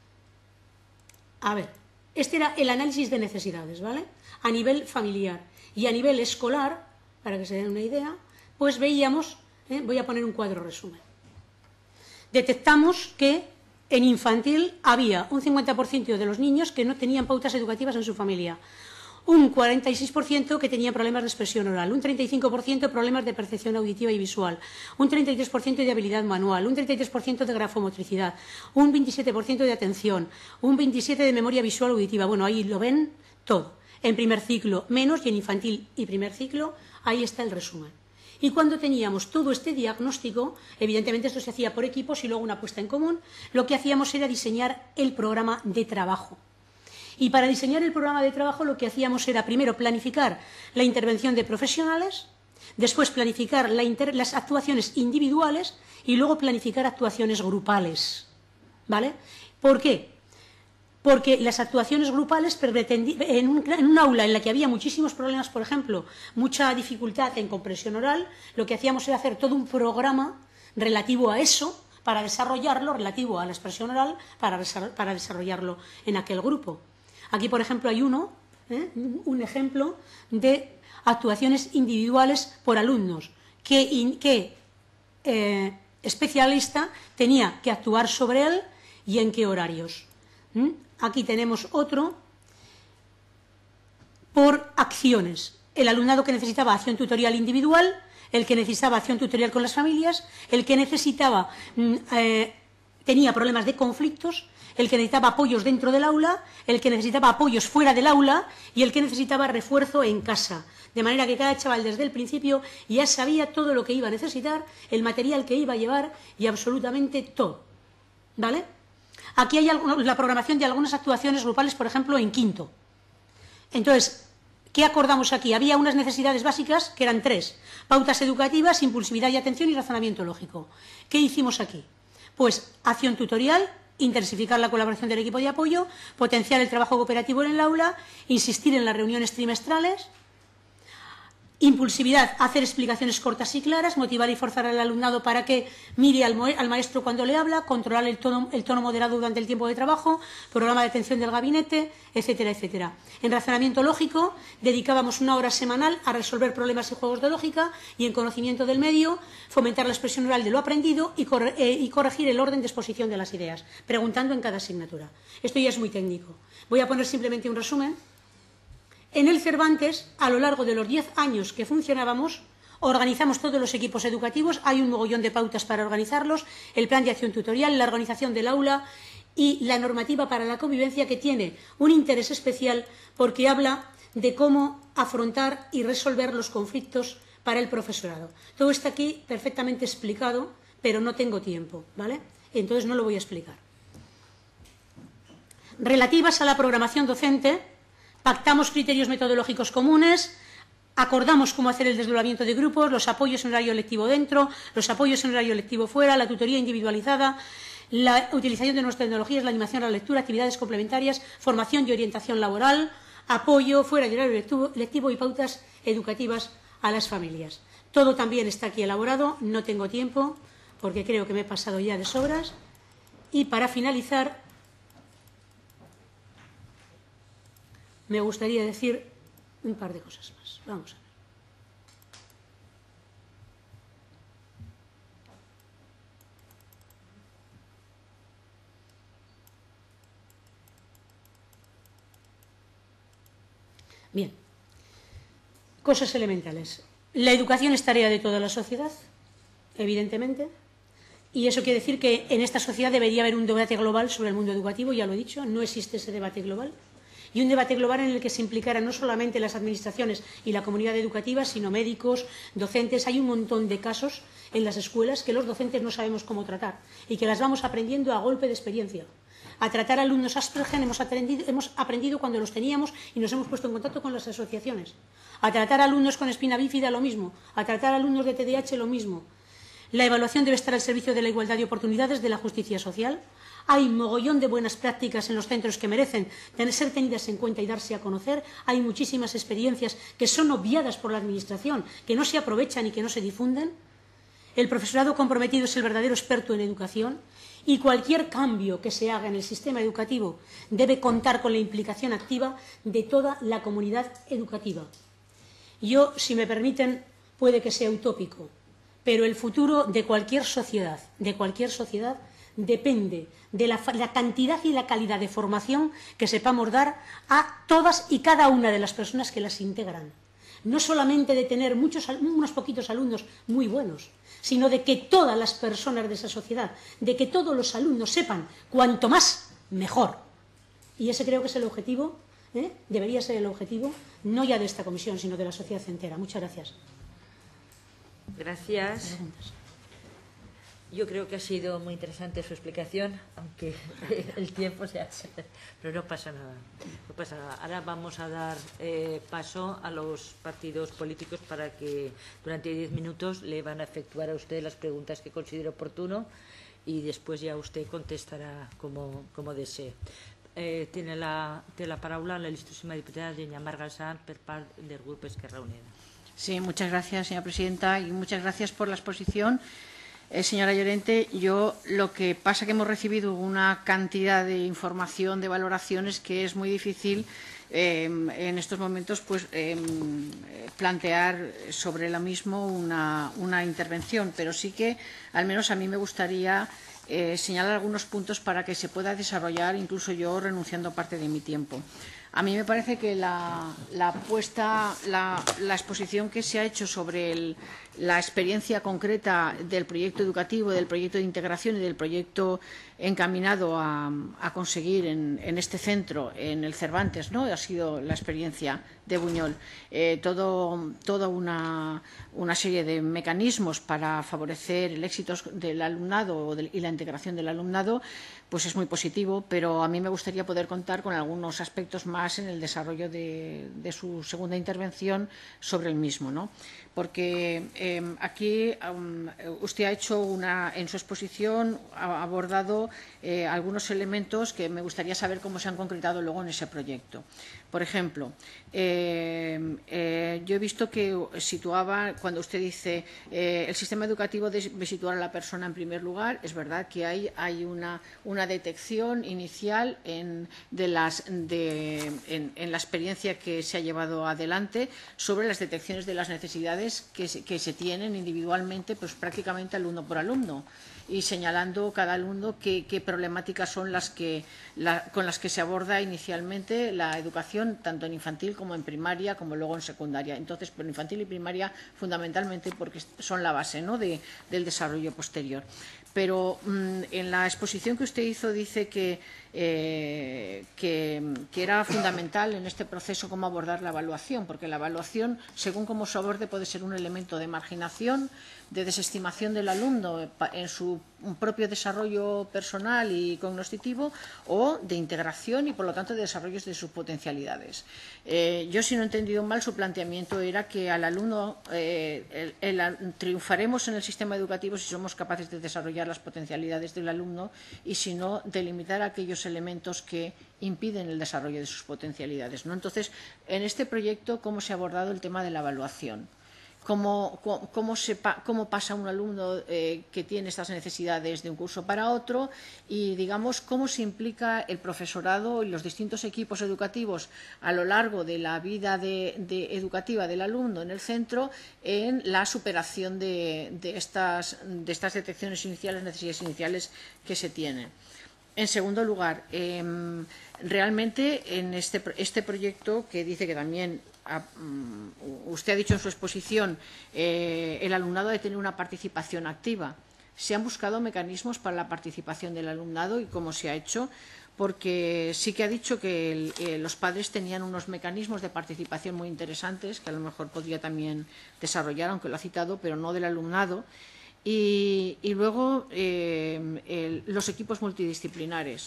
A: A ver, este era el análisis de necesidades, ¿vale? A nivel familiar y a nivel escolar, para que se den una idea, pues veíamos, ¿eh? voy a poner un cuadro resumen. Detectamos que en infantil había un cincuenta por ciento de los niños que no tenían pautas educativas en su familia, un cuarenta y seis por ciento que tenían problemas de expresión oral, un treinta y cinco por ciento problemas de percepción auditiva y visual, un treinta y tres por ciento de habilidad manual, un treinta y tres por ciento de grafomotricidad, un veintisiete por ciento de atención, un veintisiete por ciento de memoria visual auditiva. Bueno, ahí lo ven todo. En primer ciclo menos y en infantil y primer ciclo, ahí está el resumen. Y cuando teníamos todo este diagnóstico, evidentemente esto se hacía por equipos y luego una puesta en común, lo que hacíamos era diseñar el programa de trabajo. Y para diseñar el programa de trabajo lo que hacíamos era primero planificar la intervención de profesionales, después planificar la inter las actuaciones individuales y luego planificar actuaciones grupales. ¿Vale? ¿Por qué? Porque las actuaciones grupales, en un, en un aula en la que había muchísimos problemas, por ejemplo, mucha dificultad en comprensión oral, lo que hacíamos era hacer todo un programa relativo a eso, para desarrollarlo, relativo a la expresión oral, para, para desarrollarlo en aquel grupo. Aquí, por ejemplo, hay uno, ¿eh? un ejemplo de actuaciones individuales por alumnos, que, in, que eh, especialista tenía que actuar sobre él y en qué horarios. ¿Mm? Aquí tenemos otro por acciones. El alumnado que necesitaba acción tutorial individual, el que necesitaba acción tutorial con las familias, el que necesitaba eh, tenía problemas de conflictos, el que necesitaba apoyos dentro del aula, el que necesitaba apoyos fuera del aula y el que necesitaba refuerzo en casa. De manera que cada chaval desde el principio ya sabía todo lo que iba a necesitar, el material que iba a llevar y absolutamente todo. ¿Vale? Aquí hay la programación de algunas actuaciones grupales, por ejemplo, en quinto. Entonces, ¿qué acordamos aquí? Había unas necesidades básicas que eran tres: pautas educativas, impulsividad y atención y razonamiento lógico. ¿Qué hicimos aquí? Pues acción tutorial, intensificar la colaboración del equipo de apoyo, potenciar el trabajo cooperativo en el aula, insistir en las reuniones trimestrales Impulsividad, hacer explicaciones cortas y claras, motivar y forzar al alumnado para que mire al, al maestro cuando le habla, controlar el tono, el tono moderado durante el tiempo de trabajo, programa de atención del gabinete, etcétera, etcétera. En razonamiento lógico, dedicábamos una hora semanal a resolver problemas y juegos de lógica, y en conocimiento del medio, fomentar la expresión oral de lo aprendido y, corre, eh, y corregir el orden de exposición de las ideas, preguntando en cada asignatura. Esto ya es muy técnico. Voy a poner simplemente un resumen. En el Cervantes, a lo largo de los diez años que funcionábamos, organizamos todos los equipos educativos, hay un mogollón de pautas para organizarlos, el plan de acción tutorial, la organización del aula y la normativa para la convivencia, que tiene un interés especial porque habla de cómo afrontar y resolver los conflictos para el profesorado. Todo está aquí perfectamente explicado, pero no tengo tiempo, ¿vale? Entonces no lo voy a explicar. Relativas a la programación docente, pactamos criterios metodológicos comunes, acordamos cómo hacer el desdoblamiento de grupos, los apoyos en horario lectivo dentro, los apoyos en horario lectivo fuera, la tutoría individualizada, la utilización de nuevas tecnologías, la animación a la lectura, actividades complementarias, formación y orientación laboral, apoyo fuera de horario lectivo, lectivo y pautas educativas a las familias. Todo también está aquí elaborado, no tengo tiempo porque creo que me he pasado ya de sobras. Y para finalizar, me gustaría decir un par de cosas más. Vamos a ver. Bien. Cosas elementales. La educación es tarea de toda la sociedad, evidentemente, y eso quiere decir que en esta sociedad debería haber un debate global sobre el mundo educativo, ya lo he dicho, no existe ese debate global. Y un debate global en el que se implicaran no solamente las administraciones y la comunidad educativa, sino médicos, docentes. Hay un montón de casos en las escuelas que los docentes no sabemos cómo tratar y que las vamos aprendiendo a golpe de experiencia. A tratar a alumnos Asperger hemos aprendido, hemos aprendido cuando los teníamos y nos hemos puesto en contacto con las asociaciones. A tratar a alumnos con espina bífida lo mismo. A tratar a alumnos de T D A H lo mismo. La evaluación debe estar al servicio de la igualdad de oportunidades, de la justicia social. Hay mogollón de buenas prácticas en los centros que merecen ser tenidas en cuenta y darse a conocer. Hay muchísimas experiencias que son obviadas por la Administración, que no se aprovechan y que no se difunden. El profesorado comprometido es el verdadero experto en educación, y cualquier cambio que se haga en el sistema educativo debe contar con la implicación activa de toda la comunidad educativa. Yo, si me permiten, puede que sea utópico, pero el futuro de cualquier sociedad, de cualquier sociedad, depende de la, la cantidad y la calidad de formación que sepamos dar a todas y cada una de las personas que las integran. No solamente de tener muchos, unos poquitos alumnos muy buenos, sino de que todas las personas de esa sociedad, de que todos los alumnos sepan cuanto más, mejor. Y ese creo que es el objetivo, ¿eh? Debería ser el objetivo, no ya de esta comisión, sino de la sociedad entera. Muchas gracias.
B: Gracias. Yo creo que ha sido muy interesante su explicación, aunque el tiempo se hace, pero no pasa nada. No pasa nada. Ahora vamos a dar eh, paso a los partidos políticos para que durante diez minutos le van a efectuar a usted las preguntas que considere oportuno y después ya usted contestará como, como desee. Eh, tiene la, té la paraula la il·lustríssima diputada Genya Margalsan per part del Grupo Esquerra Unida.
C: Sí, muchas gracias, señora presidenta, y muchas gracias por la exposición. Eh, señora Llorente, yo lo que pasa es que hemos recibido una cantidad de información, de valoraciones, que es muy difícil eh, en estos momentos pues, eh, plantear sobre lo mismo una, una intervención, pero sí que al menos a mí me gustaría eh, señalar algunos puntos para que se pueda desarrollar, incluso yo renunciando parte de mi tiempo. A mí me parece que la, la, puesta, la, la exposición que se ha hecho sobre el, la experiencia concreta del proyecto educativo, del proyecto de integración y del proyecto encaminado a, a conseguir en, en este centro, en el Cervantes, ¿no? Ha sido la experiencia de Buñol. Eh, todo, toda una, una serie de mecanismos para favorecer el éxito del alumnado y la integración del alumnado, pues es muy positivo, pero a mí me gustaría poder contar con algunos aspectos más más en el desarrollo de, de su segunda intervención sobre el mismo, ¿no? Porque eh, aquí um, usted ha hecho una, en su exposición ha abordado eh, algunos elementos que me gustaría saber cómo se han concretado luego en ese proyecto. Por ejemplo, eh, eh, yo he visto que situaba, cuando usted dice eh, el sistema educativo debe situar a la persona en primer lugar, es verdad que hay, hay una, una detección inicial en, de las, de, en, en la experiencia que se ha llevado adelante sobre las detecciones de las necesidades que se, que se tienen individualmente, pues prácticamente alumno por alumno, y señalando cada alumno qué, qué problemáticas son las que, la, con las que se aborda inicialmente la educación, tanto en infantil como en primaria, como luego en secundaria. Entonces, por infantil y primaria, fundamentalmente porque son la base, ¿no?, de, del desarrollo posterior. Pero mmm, en la exposición que usted hizo dice que, eh, que, que era fundamental en este proceso cómo abordar la evaluación, porque la evaluación, según cómo se aborde, puede ser un elemento de marginación, de desestimación del alumno en su propio desarrollo personal y cognoscitivo, o de integración y, por lo tanto, de desarrollo de sus potencialidades. Eh, yo, si no he entendido mal, su planteamiento era que al alumno eh, el, el, triunfaremos en el sistema educativo si somos capaces de desarrollar las potencialidades del alumno y, si no, delimitar aquellos elementos que impiden el desarrollo de sus potencialidades, ¿no? Entonces, en este proyecto, ¿cómo se ha abordado el tema de la evaluación? Cómo, cómo, se, cómo pasa un alumno eh, que tiene estas necesidades de un curso para otro y, digamos, cómo se implica el profesorado y los distintos equipos educativos a lo largo de la vida de, de educativa del alumno en el centro en la superación de, de, estas, de estas detecciones iniciales, necesidades iniciales que se tienen. En segundo lugar, eh, realmente en este, este proyecto, que dice que también ha, um, usted ha dicho en su exposición, eh, el alumnado ha de tener una participación activa. ¿Se han buscado mecanismos para la participación del alumnado y cómo se ha hecho? Porque sí que ha dicho que el, eh, los padres tenían unos mecanismos de participación muy interesantes, que a lo mejor podría también desarrollar, aunque lo ha citado, pero no del alumnado. Y, y luego eh, el, los equipos multidisciplinares.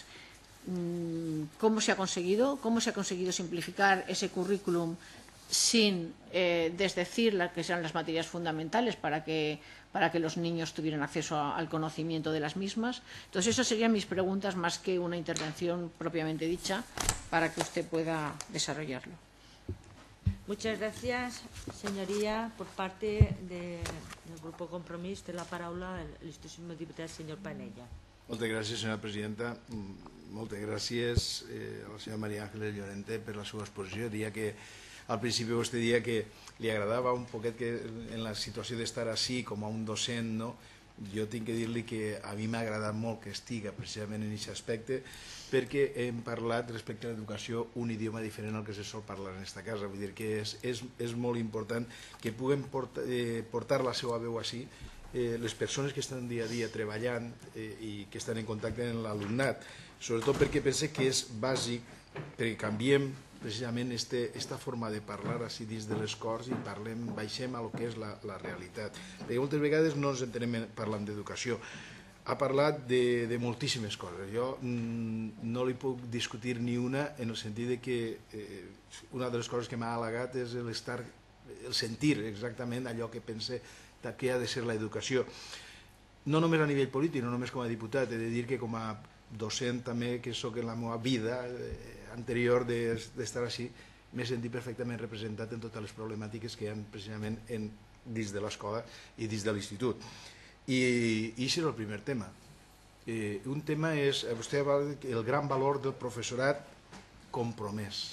C: ¿Cómo se ha conseguido? ¿Cómo se ha conseguido simplificar ese currículum sin eh, desdecir las que sean las materias fundamentales para que, para que los niños tuvieran acceso a, al conocimiento de las mismas? Entonces, esas serían mis preguntas más que una intervención propiamente dicha para que usted pueda desarrollarlo.
B: Muchas gracias, señoría. Por parte de, del Grupo Compromís, té la paraula l'il·lustríssim diputat senyor Panella.
D: Moltes gràcies, senyora presidenta. Moltes gràcies eh, a la senyora María Ángeles Llorente per la seva exposició. Diria que al principi vostè dia que li agradava un poquet que en la situació d'estar així com a un docent, no? Jo tinc que dir-li que a mi m'ha agradat molt que estiga precisament en aquest aspecte perquè hem parlat respecte a l'educació un idioma diferent al que se sol parlar en aquesta casa. Vull dir que és, és, és molt important que puguem portar, eh, portar la seva veu així, eh, les persones que estan dia a dia treballant eh, i que estan en contacte amb l'alumnat, sobretot perquè pense que és bàsic perquè canviem precisament aquesta forma de parlar així dins de les Corts i parlem, baixem a lo que és la, la realitat. Perquè moltes vegades no ens entenem parlant d'educació. Ha parlat de, de moltíssimes coses. Jo mm, no li puc discutir ni una en el sentit de que eh, una de les coses que m'ha halagat és l'estar, el sentir exactament allò que pense que ha de ser l'educació. No només a nivell polític, no només com a diputat, he de dir que com a docent també, que soc en la meva vida eh, anterior d'estar així, m'he sentit perfectament representat en totes les problemàtiques que hi ha precisament en, dins de l'escola i dins de l'institut. I aquest és el primer tema. Eh, un tema és, vostè va dir el gran valor del professorat compromès.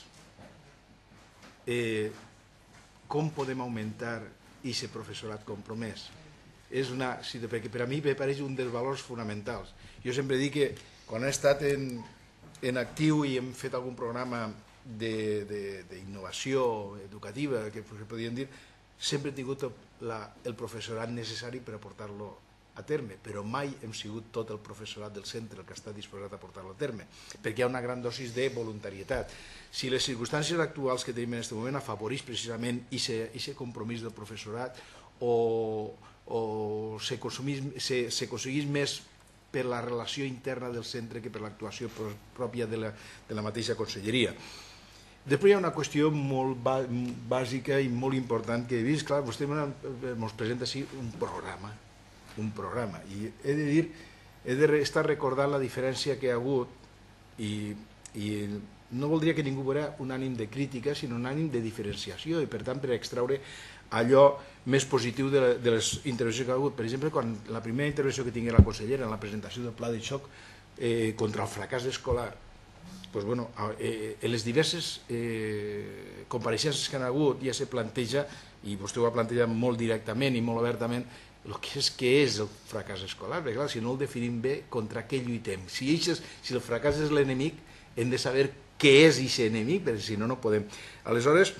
D: Eh, com podem augmentar aquest professorat compromès? És una, perquè per a mi me pareix un dels valors fonamentals. Jo sempre dic que quan he estat en, en actiu i hem fet algun programa d'innovació educativa, que podríem dir, sempre he tingut la, el professorat necessari per a portar-lo a terme, però mai hem sigut tot el professorat del centre el que està disposat a portar-lo a terme, perquè hi ha una gran dosis de voluntarietat. Si les circumstàncies actuals que tenim en aquest moment afavoreix precisament aquest compromís del professorat o, o s'aconseguís més per la relació interna del centre que per l'actuació pròpia de la, de la mateixa conselleria. Després hi ha una qüestió molt bàsica i molt important que he vist. Clar, vostè ens presenta així un programa, un programa, i he de dir, he d'estar recordant la diferència que hi ha hagut, i no voldria que ningú veurà un ànim de crítica, sinó un ànim de diferenciació, i per tant per extraure allò més positiu de les intervencions que ha hagut. Per exemple, quan la primera intervenció que tingui la consellera en la presentació del pla de xoc contra el fracàs escolar, en les diverses compareixences que han hagut ja se planteja, i vostè ho ha plantejat molt directament i molt obertament, el que és què és el fracàs escolar, perquè clar, si no el definim bé, contra què lluitem? Si el fracàs és l'enemic, hem de saber què és aquest enemic, perquè si no, no podem. Aleshores,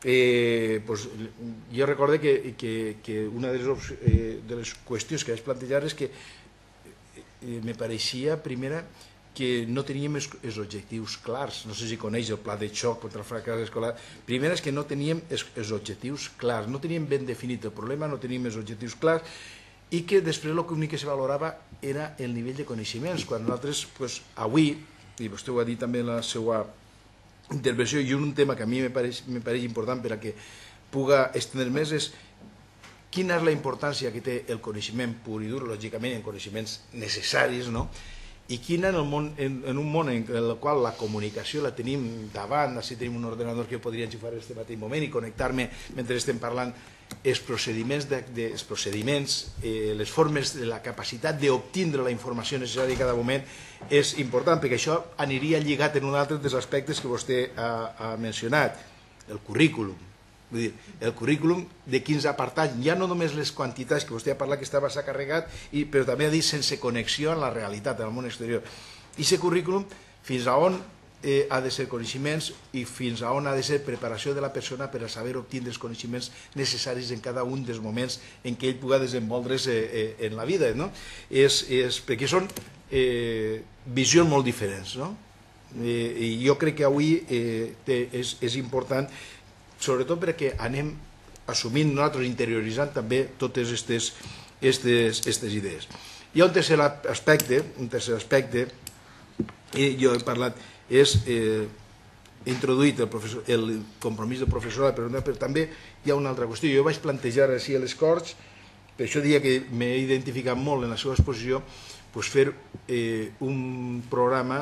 D: jo recordo que una de les qüestions que vaig plantejar és que me pareixia, primera, que no teníem els objectius clars. No sé si coneix el pla de xoc contra el fracàs escolar. Primer és que no teníem els objectius clars, no teníem ben definit el problema, no teníem els objectius clars, i que després l'únic que se valorava era el nivell de coneixements. Quan nosaltres, avui, i vostè ho ha dit també en la seva intervenció, i un tema que a mi me pareix important per a que puga estendre més és quina és la importància que té el coneixement pur i dur, lògicament en coneixements necessaris, no?, i quina en un món en el qual la comunicació la tenim davant, així tenim un ordenador que podria enxufar en aquest mateix moment i connectar-me mentre estem parlant, els procediments, les formes de la capacitat d'obtindre la informació necessària en cada moment és important, perquè això aniria lligat en un altre dels aspectes que vostè ha mencionat, el currículum. Vull dir, el currículum de quins apartats, ja no només les quantitats que vostè ha parlat que està massa carregat, però també ha dit sense connexió amb la realitat, amb el món exterior. I aquest currículum, fins a on ha de ser coneixements i fins a on ha de ser preparació de la persona per a saber obtindre els coneixements necessaris en cada un dels moments en què ell pugui desenvolupar-se en la vida, perquè són visions molt diferents. I jo crec que avui és important, sobretot perquè anem assumint nosaltres, interioritzant també totes aquestes idees. Hi ha un tercer aspecte, un tercer aspecte, jo he parlat, és introduït el compromís del professorat, però també hi ha una altra qüestió. Jo vaig plantejar així a les Corts, per això diria que m'he identificat molt en la seva exposició, fer un programa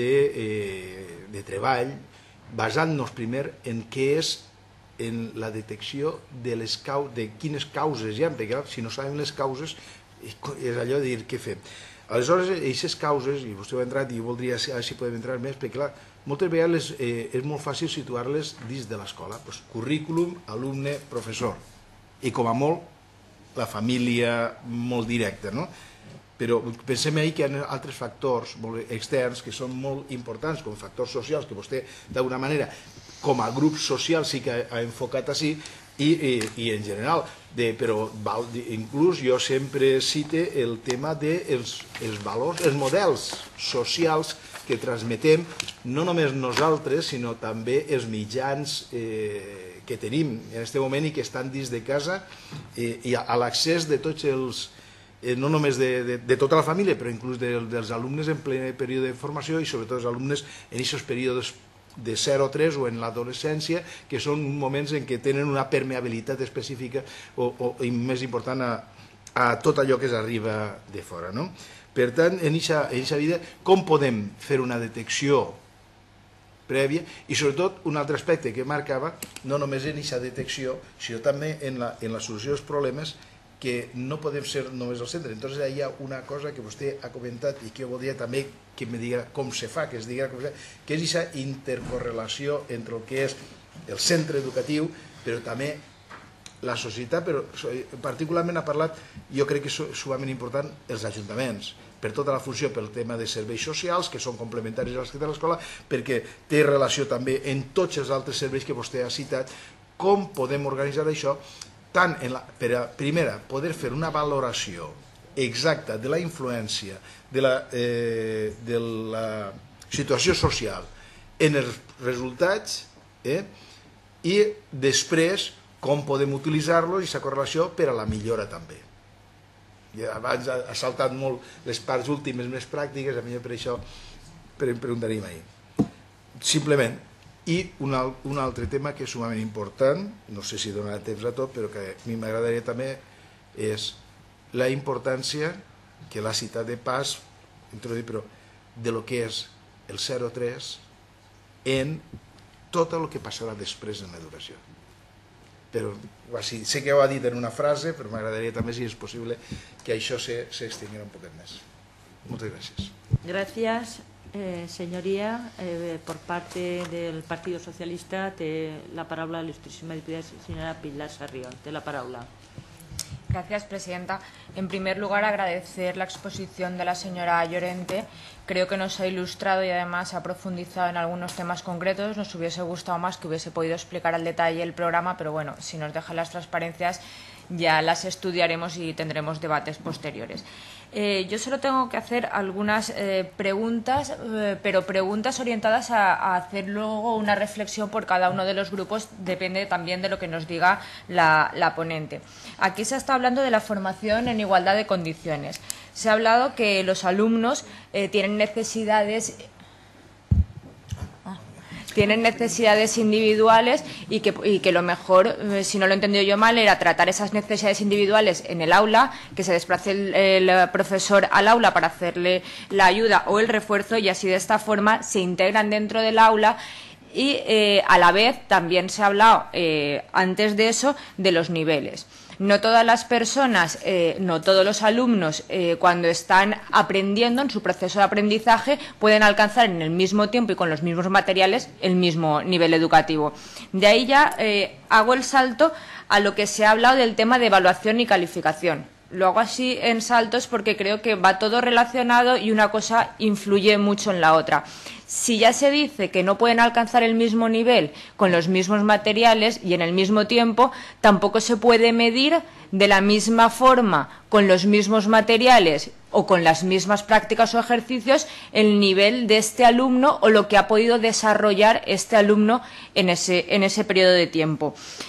D: de treball basant-nos primer en què és en la detecció de quines causes hi ha, perquè si no sabem les causes és allò de dir què fem. Aleshores, aquestes causes, i vostè ho ha entrat i jo voldria saber si podem entrar més, perquè clar, moltes vegades és molt fàcil situar-les dins de l'escola, currículum, alumne, professor, i com a molt la família molt directa, no? Però pensem ahir que hi ha altres factors externs que són molt importants, com factors socials, que vostè d'alguna manera com a grup social sí que ha enfocat així, i en general, però inclús jo sempre cite el tema dels valors, els models socials que transmetem, no només nosaltres, sinó també els mitjans que tenim en aquest moment i que estan dins de casa, i a l'accés de tots els, no només de tota la família, però inclús dels alumnes en ple període de formació i sobretot els alumnes en aquests períodes de zero a tres o en l'adolescència, que són moments en què tenen una permeabilitat específica i més important a tot allò que s'arriba de fora. Per tant, en aquesta vida, com podem fer una detecció prèvia i sobretot un altre aspecte que marcava, no només en aquesta detecció, sinó també en la solució dels problemes, que no podem ser només al centre. Entonces hi ha una cosa que vostè ha comentat i que jo voldria també que me diga com se fa, que es digui com se fa, que és aquesta intercorrelació entre el que és el centre educatiu, però també la societat, però particularment ha parlat, jo crec que és sumament important, els ajuntaments, per tota la funció, pel tema de serveis socials, que són complementaris als que té l'escola, perquè té relació també en tots els altres serveis que vostè ha citat, com podem organitzar això, tant per a, primera, poder fer una valoració exacta de la influència de la situació social en els resultats i després com podem utilitzar-los i aquesta correlació per a la millora també. Abans ha saltat molt les parts últimes més pràctiques, a mi per això preguntaríem ahir. Simplement, I un, al, un altre tema que és sumament important, no sé si donarà temps a tot, però que a mi m'agradaria també, és la importància que l'ha citat de pas, però de lo que és el zero tres en tot el que passarà després en l'educació. Però sé que ho ha dit en una frase, però m'agradaria també, si és possible, que això s'extinguirà un poquet més. Moltes gràcies.
B: Gràcies. Eh, señoría, eh, por parte del Partido Socialista, te, la palabra a la ilustrísima diputada señora Pilar Sarrión. Te la palabra.
E: Gracias, presidenta. En primer lugar, agradecer la exposición de la señora Llorente. Creo que nos ha ilustrado y además ha profundizado en algunos temas concretos. Nos hubiese gustado más que hubiese podido explicar al detalle el programa, pero bueno, si nos dejan las transparencias ya las estudiaremos y tendremos debates posteriores. Eh, yo solo tengo que hacer algunas eh, preguntas, eh, pero preguntas orientadas a, a hacer luego una reflexión por cada uno de los grupos, depende también de lo que nos diga la, la ponente. Aquí se está hablando de la formación en igualdad de condiciones. Se ha hablado que los alumnos eh, tienen necesidades... tienen necesidades individuales y que, y que lo mejor, eh, si no lo he entendido yo mal, era tratar esas necesidades individuales en el aula, que se desplace el, el profesor al aula para hacerle la ayuda o el refuerzo y así de esta forma se integran dentro del aula y eh, a la vez también se ha hablado eh, antes de eso de los niveles. No todas las personas, eh, no todos los alumnos, eh, cuando están aprendiendo en su proceso de aprendizaje, pueden alcanzar en el mismo tiempo y con los mismos materiales el mismo nivel educativo. De ahí ya eh, hago el salto a lo que se ha hablado del tema de evaluación y calificación. Lo hago así en saltos porque creo que va todo relacionado y una cosa influye mucho en la otra. Si ya se dice que no pueden alcanzar el mismo nivel con los mismos materiales y en el mismo tiempo, tampoco se puede medir de la misma forma con los mismos materiales o con las mismas prácticas o ejercicios el nivel de este alumno o lo que ha podido desarrollar este alumno en ese, en ese periodo de tiempo.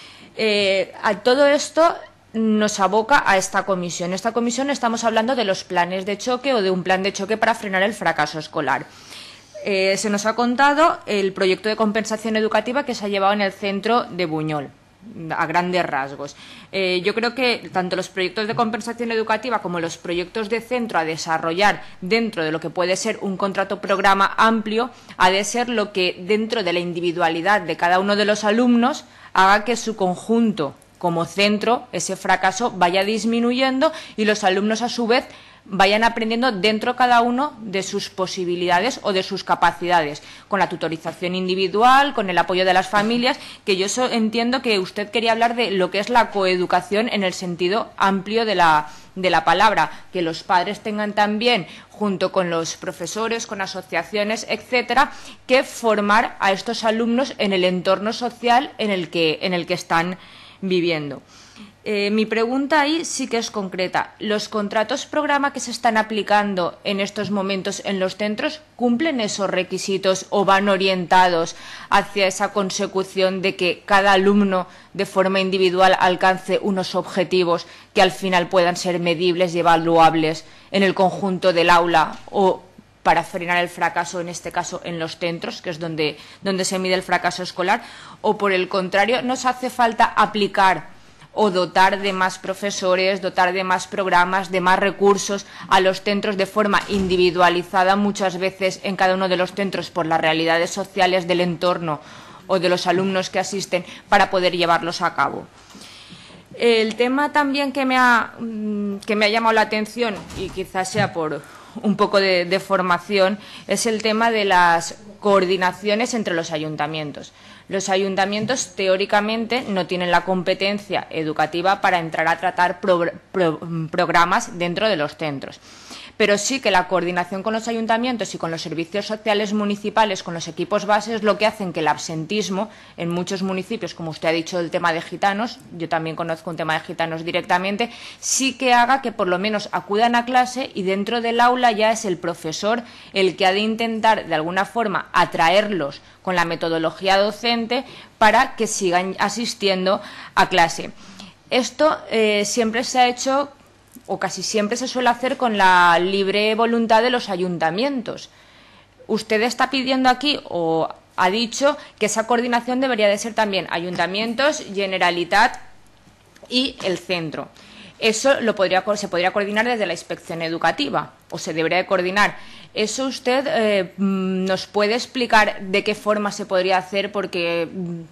E: Eh, a todo esto nos aboca a esta comisión. En esta comisión estamos hablando de los planes de choque o de un plan de choque para frenar el fracaso escolar. Eh, se nos ha contado el proyecto de compensación educativa que se ha llevado en el centro de Buñol, a grandes rasgos. Eh, yo creo que tanto los proyectos de compensación educativa como los proyectos de centro a desarrollar dentro de lo que puede ser un contrato programa amplio ha de ser lo que dentro de la individualidad de cada uno de los alumnos haga que su conjunto como centro, ese fracaso vaya disminuyendo y los alumnos a su vez vayan aprendiendo dentro cada uno de sus posibilidades o de sus capacidades, con la tutorización individual, con el apoyo de las familias, que yo so, entiendo que usted quería hablar de lo que es la coeducación en el sentido amplio de la, de la palabra, que los padres tengan también, junto con los profesores, con asociaciones, etcétera, que formar a estos alumnos en el entorno social en el que, en el que están viviendo. Eh, mi pregunta ahí sí que es concreta. ¿Los contratos programa que se están aplicando en estos momentos en los centros cumplen esos requisitos o van orientados hacia esa consecución de que cada alumno de forma individual alcance unos objetivos que al final puedan ser medibles y evaluables en el conjunto del aula o para frenar el fracaso, en este caso en los centros, que es donde, donde se mide el fracaso escolar? O por el contrario, ¿nos hace falta aplicar o dotar de más profesores, dotar de más programas, de más recursos a los centros de forma individualizada, muchas veces en cada uno de los centros por las realidades sociales del entorno o de los alumnos que asisten, para poder llevarlos a cabo? El tema también que me ha, que me ha llamado la atención, y quizás sea por un poco de, de formación, es el tema de las coordinaciones entre los ayuntamientos. Los ayuntamientos, teóricamente, no tienen la competencia educativa para entrar a tratar pro, pro, programas dentro de los centros. Pero sí que la coordinación con los ayuntamientos y con los servicios sociales municipales, con los equipos bases, lo que hacen que el absentismo en muchos municipios, como usted ha dicho del tema de gitanos, yo también conozco un tema de gitanos directamente, sí que haga que por lo menos acudan a clase y dentro del aula ya es el profesor el que ha de intentar de alguna forma atraerlos con la metodología docente para que sigan asistiendo a clase. Esto eh, siempre se ha hecho, o casi siempre se suele hacer, con la libre voluntad de los ayuntamientos. Usted está pidiendo aquí, o ha dicho que esa coordinación debería de ser también ayuntamientos, Generalitat y el centro. Eso lo podría, se podría coordinar desde la inspección educativa, o se debería de coordinar. ¿Eso usted eh, nos puede explicar de qué forma se podría hacer? Porque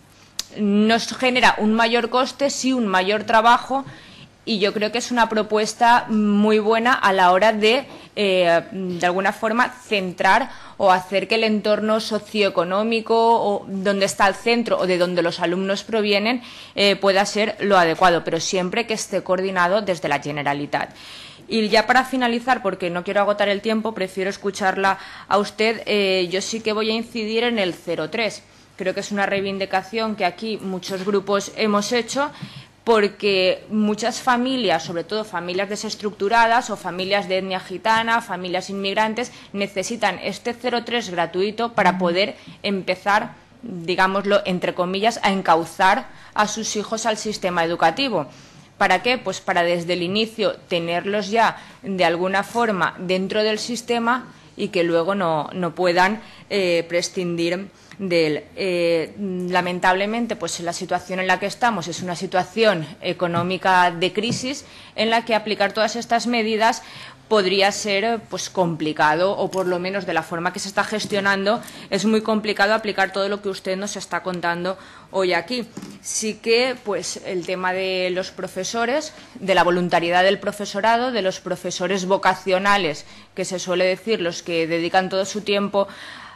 E: nos genera un mayor coste, sí, un mayor trabajo, y yo creo que es una propuesta muy buena a la hora de, eh, de alguna forma, centrar o hacer que el entorno socioeconómico o donde está el centro o de donde los alumnos provienen eh, pueda ser lo adecuado, pero siempre que esté coordinado desde la Generalitat. Y ya para finalizar, porque no quiero agotar el tiempo, prefiero escucharla a usted, eh, yo sí que voy a incidir en el cero tres. Creo que es una reivindicación que aquí muchos grupos hemos hecho, porque muchas familias, sobre todo familias desestructuradas o familias de etnia gitana, familias inmigrantes, necesitan este cero tres gratuito para poder empezar, digámoslo, entre comillas, a encauzar a sus hijos al sistema educativo. ¿Para qué? Pues para desde el inicio tenerlos ya de alguna forma dentro del sistema y que luego no, no puedan eh, prescindir de él. Eh, lamentablemente, pues la situación en la que estamos es una situación económica de crisis en la que aplicar todas estas medidas podría ser pues complicado, o por lo menos de la forma que se está gestionando es muy complicado aplicar todo lo que usted nos está contando hoy aquí. Sí que pues el tema de los profesores, de la voluntariedad del profesorado, de los profesores vocacionales, que se suele decir los que dedican todo su tiempo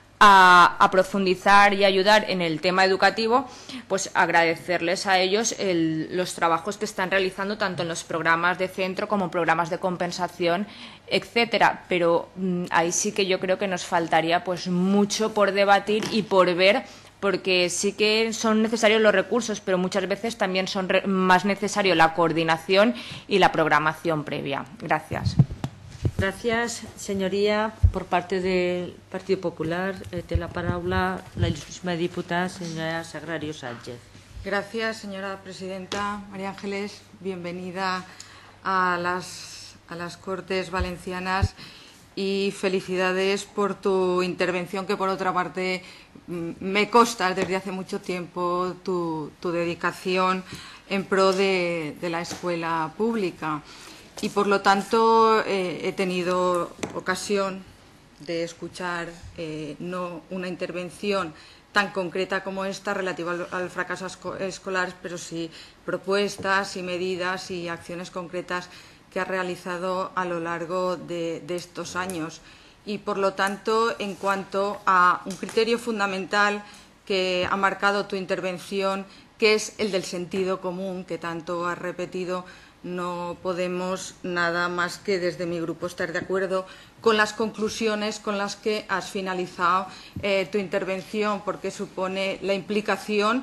E: A, a profundizar y ayudar en el tema educativo, pues agradecerles a ellos el, los trabajos que están realizando tanto en los programas de centro como programas de compensación, etcétera. Pero mmm, ahí sí que yo creo que nos faltaría pues mucho por debatir y por ver, porque sí que son necesarios los recursos, pero muchas veces también son re más necesario la coordinación y la programación previa. Gracias.
B: Gracias, señoría. Por parte del Partido Popular, eh, té la paraula la il·lustríssima diputada, señora Sagrario Sánchez.
F: Gracias, señora presidenta. María Ángeles, bienvenida a las, a las Cortes Valencianas y felicidades por tu intervención, que por otra parte me consta desde hace mucho tiempo tu, tu dedicación en pro de, de la escuela pública. Y, por lo tanto, eh, he tenido ocasión de escuchar eh, no una intervención tan concreta como esta relativa al, al fracaso escolar, pero sí propuestas y medidas y acciones concretas que ha realizado a lo largo de, de estos años. Y, por lo tanto, en cuanto a un criterio fundamental que ha marcado tu intervención, que es el del sentido común, que tanto has repetido, no podemos nada más que desde mi grupo estar de acuerdo con las conclusiones con las que has finalizado eh, tu intervención, porque supone la implicación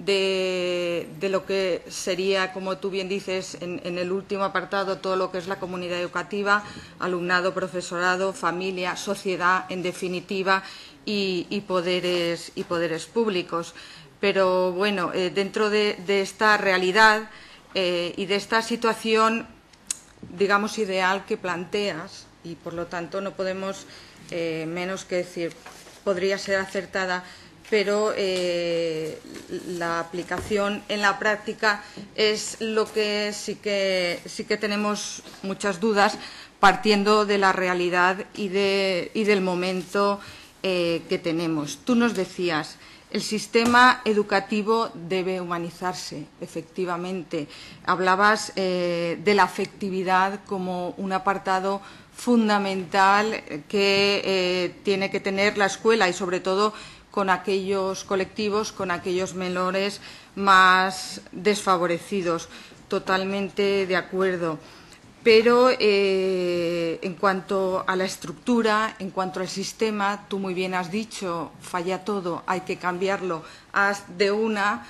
F: de, de lo que sería, como tú bien dices, en, en el último apartado, todo lo que es la comunidad educativa, alumnado, profesorado, familia, sociedad, en definitiva, y, y, poderes, y poderes públicos. Pero, bueno, eh, dentro de, de esta realidad Eh, y de esta situación, digamos, ideal que planteas, y por lo tanto no podemos eh, menos que decir, podría ser acertada, pero eh, la aplicación en la práctica es lo que sí que, sí que tenemos muchas dudas, partiendo de la realidad y, de, y del momento eh, que tenemos. Tú nos decías, el sistema educativo debe humanizarse, efectivamente. Hablabas eh, de la afectividad como un apartado fundamental que eh, tiene que tener la escuela, y sobre todo con aquellos colectivos, con aquellos menores más desfavorecidos. Totalmente de acuerdo. Pero eh, en cuanto a la estructura, en cuanto al sistema, tú muy bien has dicho, falla todo, hay que cambiarlo. Has de una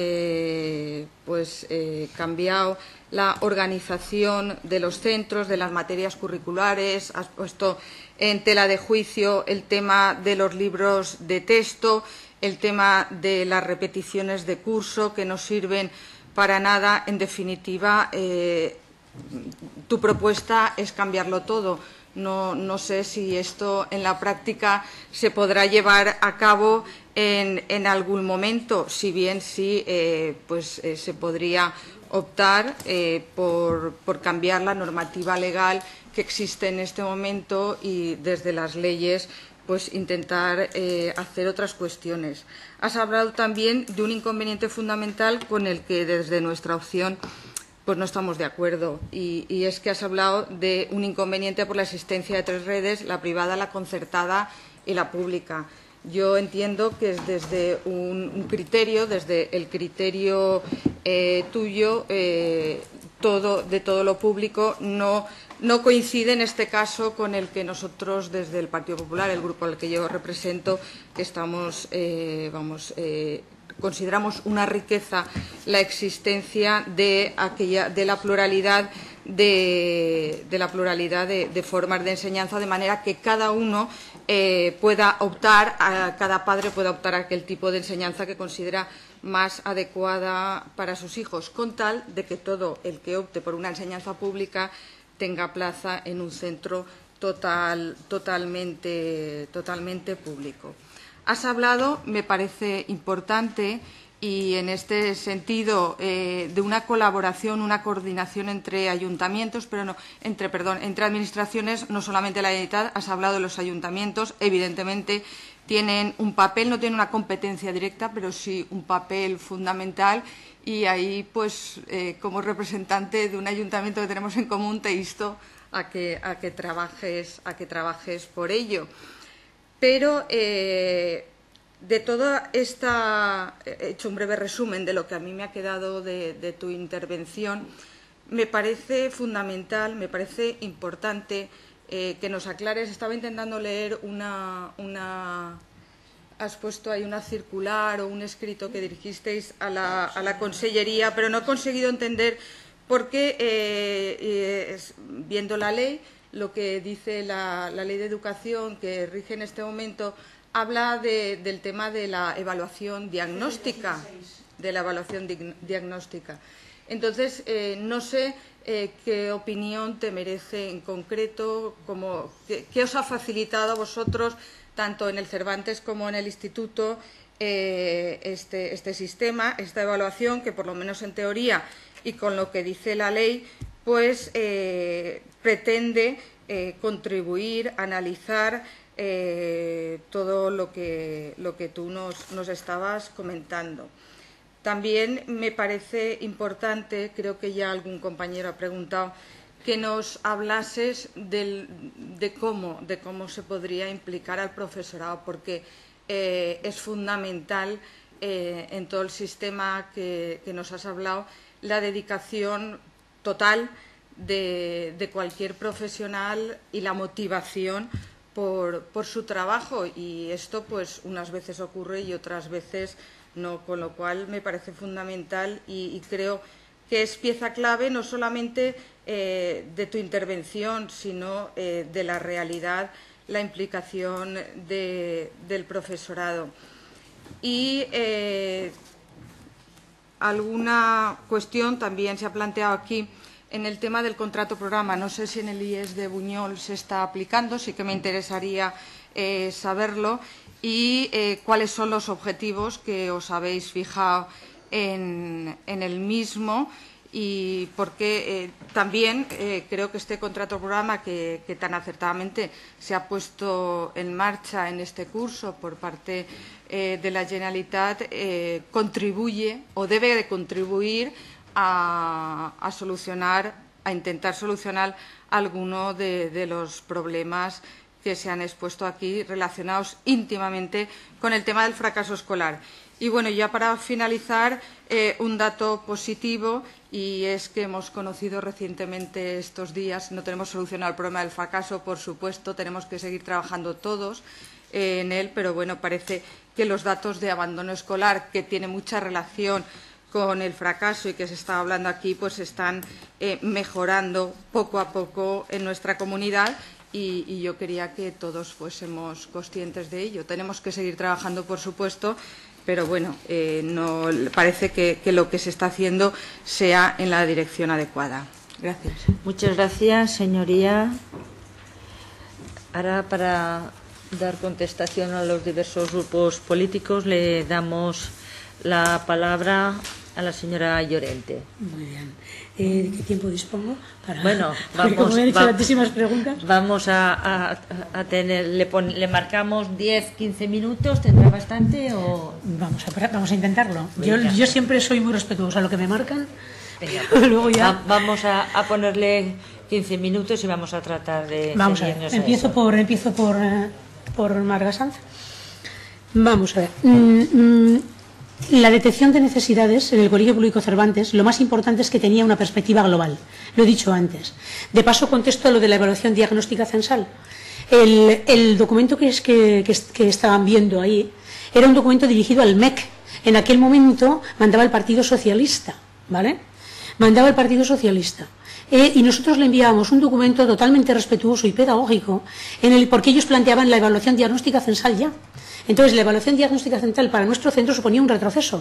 F: eh, pues, eh, cambiado la organización de los centros, de las materias curriculares, has puesto en tela de juicio el tema de los libros de texto, el tema de las repeticiones de curso que no sirven para nada. En definitiva, eh, tu propuesta es cambiarlo todo. No, no sé si esto en la práctica se podrá llevar a cabo en, en algún momento, si bien sí eh, pues, eh, se podría optar eh, por, por cambiar la normativa legal que existe en este momento y desde las leyes pues intentar eh, hacer otras cuestiones. Has hablado también de un inconveniente fundamental con el que desde nuestra opción pues no estamos de acuerdo y, y es que has hablado de un inconveniente por la existencia de tres redes, la privada, la concertada y la pública. Yo entiendo que es desde un, un criterio, desde el criterio eh, tuyo, eh, todo, de todo lo público, no, no coincide en este caso con el que nosotros desde el Partido Popular, el grupo al que yo represento, que estamos, eh, vamos, eh, consideramos una riqueza la existencia de aquella, de la pluralidad de, de la pluralidad de, de formas de enseñanza, de manera que cada uno eh, pueda optar, a, cada padre pueda optar a aquel tipo de enseñanza que considera más adecuada para sus hijos, con tal de que todo el que opte por una enseñanza pública tenga plaza en un centro total, totalmente, totalmente público. Has hablado, me parece importante, y en este sentido eh, de una colaboración, una coordinación entre ayuntamientos, pero no, entre, perdón, entre administraciones, no solamente la Generalitat. Has hablado de los ayuntamientos, evidentemente tienen un papel, no tienen una competencia directa, pero sí un papel fundamental. Y ahí, pues, eh, como representante de un ayuntamiento que tenemos en común, te insto a que, a que, trabajes, a que trabajes por ello. Pero eh, de toda esta, he hecho un breve resumen de lo que a mí me ha quedado de, de tu intervención, me parece fundamental, me parece importante eh, que nos aclares. Estaba intentando leer una, una... Has puesto ahí una circular o un escrito que dirigisteis a la, a la Consellería, pero no he conseguido entender por qué, eh, eh, viendo la ley, lo que dice la, la Ley de Educación que rige en este momento, habla de, del tema de la evaluación diagnóstica, de la evaluación diagnóstica. Entonces, eh, no sé eh, qué opinión te merece en concreto, como, qué, qué os ha facilitado a vosotros, tanto en el Cervantes como en el Instituto, eh, este, este sistema, esta evaluación, que por lo menos en teoría y con lo que dice la ley, pues eh, pretende eh, contribuir, analizar eh, todo lo que, lo que tú nos, nos estabas comentando. También me parece importante, creo que ya algún compañero ha preguntado, que nos hablases del, de, cómo, de cómo se podría implicar al profesorado, porque eh, es fundamental eh, en todo el sistema que, que nos has hablado la dedicación total de, de cualquier profesional y la motivación por, por su trabajo, y esto pues unas veces ocurre y otras veces no, con lo cual me parece fundamental y, y creo que es pieza clave no solamente eh, de tu intervención, sino eh, de la realidad, la implicación de, del profesorado. Y eh, alguna cuestión también se ha planteado aquí en el tema del contrato programa. No sé si en el I E S de Buñol se está aplicando, sí que me interesaría eh, saberlo, y eh, cuáles son los objetivos que os habéis fijado en, en el mismo, y porque eh, también eh, creo que este contrato programa que, que tan acertadamente se ha puesto en marcha en este curso por parte eh, de la Generalitat eh, contribuye o debe de contribuir a, a solucionar, a intentar solucionar alguno de, de los problemas que se han expuesto aquí relacionados íntimamente con el tema del fracaso escolar. Y bueno, ya para finalizar, eh, un dato positivo, y es que hemos conocido recientemente estos días, no tenemos solucionado el problema del fracaso, por supuesto, tenemos que seguir trabajando todos eh, en él, pero bueno, parece que los datos de abandono escolar, que tiene mucha relación con el fracaso y que se está hablando aquí, pues están eh, mejorando poco a poco en nuestra comunidad. Y, y yo quería que todos fuésemos conscientes de ello. Tenemos que seguir trabajando, por supuesto, pero bueno, eh, no, parece que, que lo que se está haciendo sea en la dirección adecuada. Gracias.
B: Muchas gracias, señoría. Ahora, para dar contestación a los diversos grupos políticos, le damos la palabra a la señora Llorente.
A: Muy bien. Eh, ¿De qué tiempo dispongo? Para,
B: bueno, vamos,
A: como me han hecho
B: va,
A: tantísimas preguntas.
B: Vamos a, a, a tener, le, pon, le marcamos diez, quince minutos, ¿tendrá bastante o...?
A: Vamos a, vamos a intentarlo. Yo, yo siempre soy muy respetuosa a lo que me marcan.
B: Venga, pues,
A: luego ya...
B: va, vamos a, a ponerle quince minutos y vamos a tratar de...
A: Vamos a ver, empiezo a por, empiezo por, eh, por Marga Sanz. Vamos a ver. Mm, mm, La detección de necesidades en el Colegio Público Cervantes, lo más importante es que tenía una perspectiva global. Lo he dicho antes. De paso, contesto a lo de la evaluación diagnóstica censal. El, el documento que, es que, que, que estaban viendo ahí era un documento dirigido al M E C. En aquel momento mandaba el Partido Socialista, ¿vale? Mandaba el Partido Socialista. Eh, y nosotros le enviábamos un documento totalmente respetuoso y pedagógico, en el, porque ellos planteaban la evaluación diagnóstica censal ya. Entonces, la evaluación diagnóstica central para nuestro centro suponía un retroceso.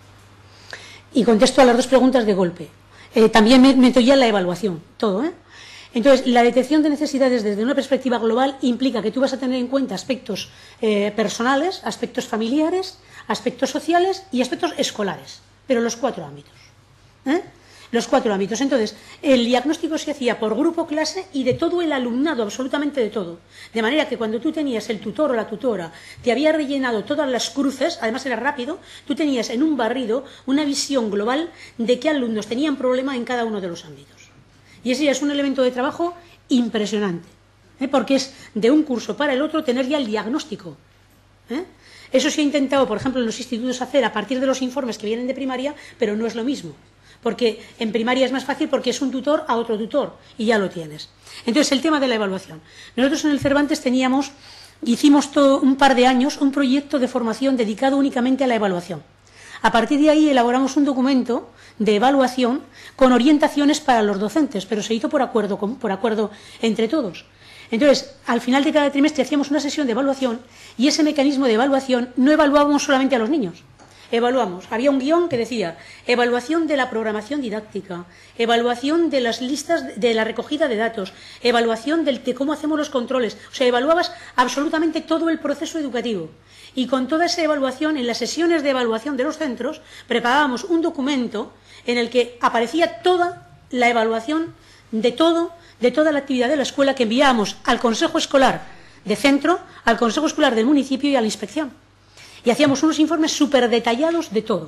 A: Y contesto a las dos preguntas de golpe. Eh, también me meto ya en la evaluación, todo, ¿eh? Entonces, la detección de necesidades desde una perspectiva global implica que tú vas a tener en cuenta aspectos eh, personales, aspectos familiares, aspectos sociales y aspectos escolares, pero los cuatro ámbitos. ¿Eh? Los cuatro ámbitos. Entonces, el diagnóstico se hacía por grupo, clase y de todo el alumnado, absolutamente de todo. De manera que cuando tú tenías el tutor o la tutora, te había rellenado todas las cruces, además era rápido, tú tenías en un barrido una visión global de qué alumnos tenían problema en cada uno de los ámbitos. Y ese ya es un elemento de trabajo impresionante, ¿eh? Porque es de un curso para el otro tener ya el diagnóstico. ¿eh? Eso se ha intentado, por ejemplo, en los institutos hacer a partir de los informes que vienen de primaria, pero no es lo mismo. Porque en primaria es más fácil porque es un tutor a otro tutor y ya lo tienes. Entonces, el tema de la evaluación. Nosotros en el Cervantes teníamos, hicimos todo un par de años un proyecto de formación dedicado únicamente a la evaluación. A partir de ahí elaboramos un documento de evaluación con orientaciones para los docentes, pero se hizo por acuerdo, por acuerdo entre todos. Entonces, al final de cada trimestre hacíamos una sesión de evaluación y ese mecanismo de evaluación no evaluábamos solamente a los niños. Evaluamos. Había un guión que decía evaluación de la programación didáctica, evaluación de las listas de la recogida de datos, evaluación de cómo hacemos los controles. O sea, evaluabas absolutamente todo el proceso educativo. Y con toda esa evaluación, en las sesiones de evaluación de los centros, preparábamos un documento en el que aparecía toda la evaluación de todo, de toda la actividad de la escuela que enviábamos al Consejo Escolar de centro, al Consejo Escolar del municipio y a la inspección. Y hacíamos unos informes súper detallados de todo.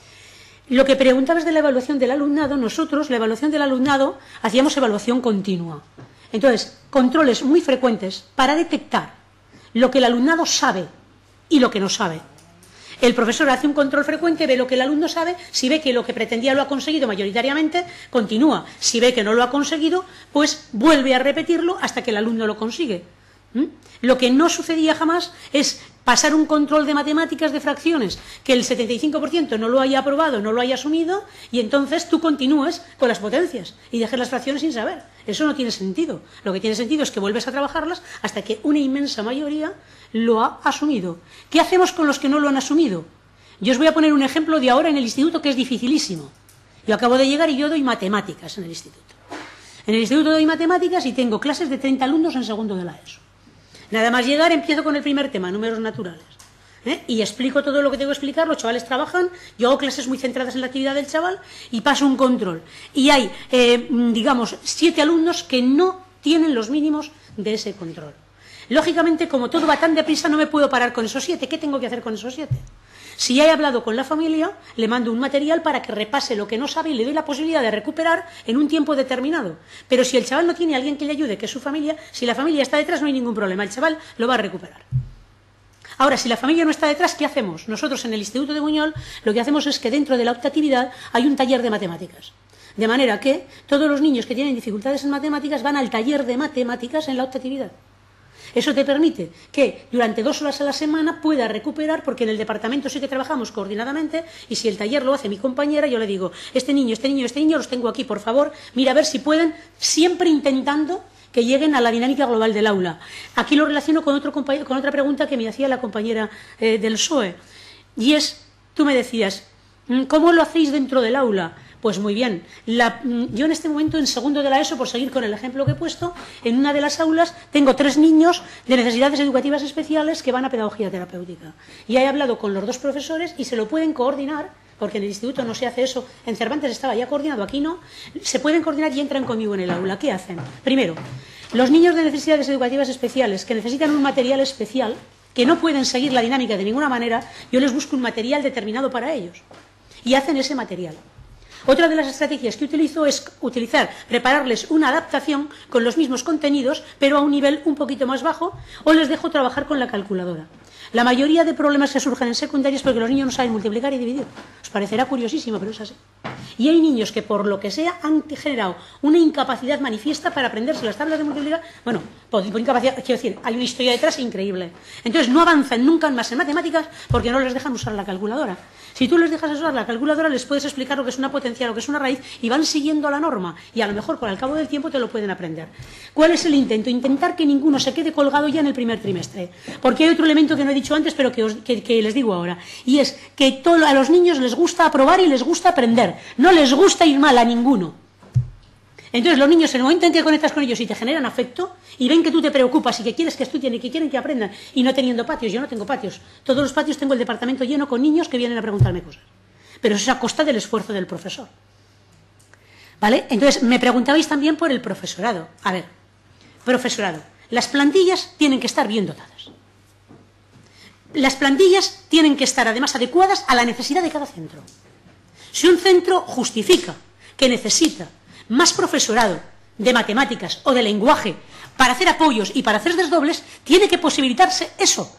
A: Lo que preguntabas de la evaluación del alumnado, nosotros, la evaluación del alumnado, hacíamos evaluación continua. Entonces, controles muy frecuentes para detectar lo que el alumnado sabe y lo que no sabe. El profesor hace un control frecuente, ve lo que el alumno sabe, si ve que lo que pretendía lo ha conseguido mayoritariamente, continúa. Si ve que no lo ha conseguido, pues vuelve a repetirlo hasta que el alumno lo consigue. ¿Mm? Lo que no sucedía jamás es pasar un control de matemáticas de fracciones, que el setenta y cinco por ciento no lo haya aprobado, no lo haya asumido, y entonces tú continúes con las potencias y dejes las fracciones sin saber. Eso no tiene sentido. Lo que tiene sentido es que vuelves a trabajarlas hasta que una inmensa mayoría lo ha asumido. ¿Qué hacemos con los que no lo han asumido? Yo os voy a poner un ejemplo de ahora en el instituto que es dificilísimo. Yo acabo de llegar y yo doy matemáticas en el instituto. En el instituto doy matemáticas y tengo clases de treinta alumnos en segundo de la ESO. Nada más llegar empiezo con el primer tema, números naturales. ¿eh? Y explico todo lo que tengo que explicar, los chavales trabajan, yo hago clases muy centradas en la actividad del chaval y paso un control. Y hay, eh, digamos, siete alumnos que no tienen los mínimos de ese control. Lógicamente, como todo va tan deprisa, no me puedo parar con esos siete. ¿Qué tengo que hacer con esos siete? Si ya he hablado con la familia, le mando un material para que repase lo que no sabe y le doy la posibilidad de recuperar en un tiempo determinado. Pero si el chaval no tiene a alguien que le ayude, que es su familia, si la familia está detrás no hay ningún problema, el chaval lo va a recuperar. Ahora, si la familia no está detrás, ¿qué hacemos? Nosotros en el Instituto de Buñol lo que hacemos es que dentro de la optatividad hay un taller de matemáticas. De manera que todos los niños que tienen dificultades en matemáticas van al taller de matemáticas en la optatividad. Eso te permite que durante dos horas a la semana pueda recuperar, porque en el departamento sí que trabajamos coordinadamente y si el taller lo hace mi compañera, yo le digo, este niño, este niño, este niño los tengo aquí, por favor, mira a ver si pueden, siempre intentando que lleguen a la dinámica global del aula. Aquí lo relaciono con, otro, con otra pregunta que me hacía la compañera eh, del P S O E, y es, tú me decías, ¿cómo lo hacéis dentro del aula? Pues muy bien. La, yo en este momento, en segundo de la ESO, por seguir con el ejemplo que he puesto, en una de las aulas tengo tres niños de necesidades educativas especiales que van a pedagogía terapéutica. Y he hablado con los dos profesores y se lo pueden coordinar, porque en el instituto no se hace eso, en Cervantes estaba ya coordinado, aquí no, se pueden coordinar y entran conmigo en el aula. ¿Qué hacen? Primero, los niños de necesidades educativas especiales que necesitan un material especial, que no pueden seguir la dinámica de ninguna manera, yo les busco un material determinado para ellos y hacen ese material. Otra de las estrategias que utilizo es utilizar, prepararles una adaptación con los mismos contenidos, pero a un nivel un poquito más bajo, o les dejo trabajar con la calculadora. La mayoría de problemas que surgen en secundaria es porque los niños no saben multiplicar y dividir. Os parecerá curiosísimo, pero es así. Y hay niños que, por lo que sea, han generado una incapacidad manifiesta para aprenderse las tablas de multiplicar. Bueno, por incapacidad, quiero decir, hay una historia detrás increíble. Entonces no avanzan nunca más en matemáticas porque no les dejan usar la calculadora. Si tú les dejas usar la calculadora, les puedes explicar lo que es una potencia, lo que es una raíz, y van siguiendo la norma. Y a lo mejor, con el cabo del tiempo, te lo pueden aprender. ¿Cuál es el intento? Intentar que ninguno se quede colgado ya en el primer trimestre. Porque hay otro elemento que no he dicho antes, pero que, os, que, que les digo ahora. Y es que todo, a los niños les gusta aprobar y les gusta aprender. No les gusta ir mal a ninguno. Entonces los niños, en el momento en que conectas con ellos y te generan afecto y ven que tú te preocupas y que quieres que estudien y que quieren que aprendan, y no teniendo patios, yo no tengo patios, todos los patios tengo el departamento lleno con niños que vienen a preguntarme cosas, pero eso es a costa del esfuerzo del profesor, ¿vale? Entonces me preguntabais también por el profesorado. A ver, profesorado, las plantillas tienen que estar bien dotadas, las plantillas tienen que estar además adecuadas a la necesidad de cada centro. Si un centro justifica que necesita más profesorado de matemáticas o de lenguaje para hacer apoyos y para hacer desdobles, tiene que posibilitarse eso.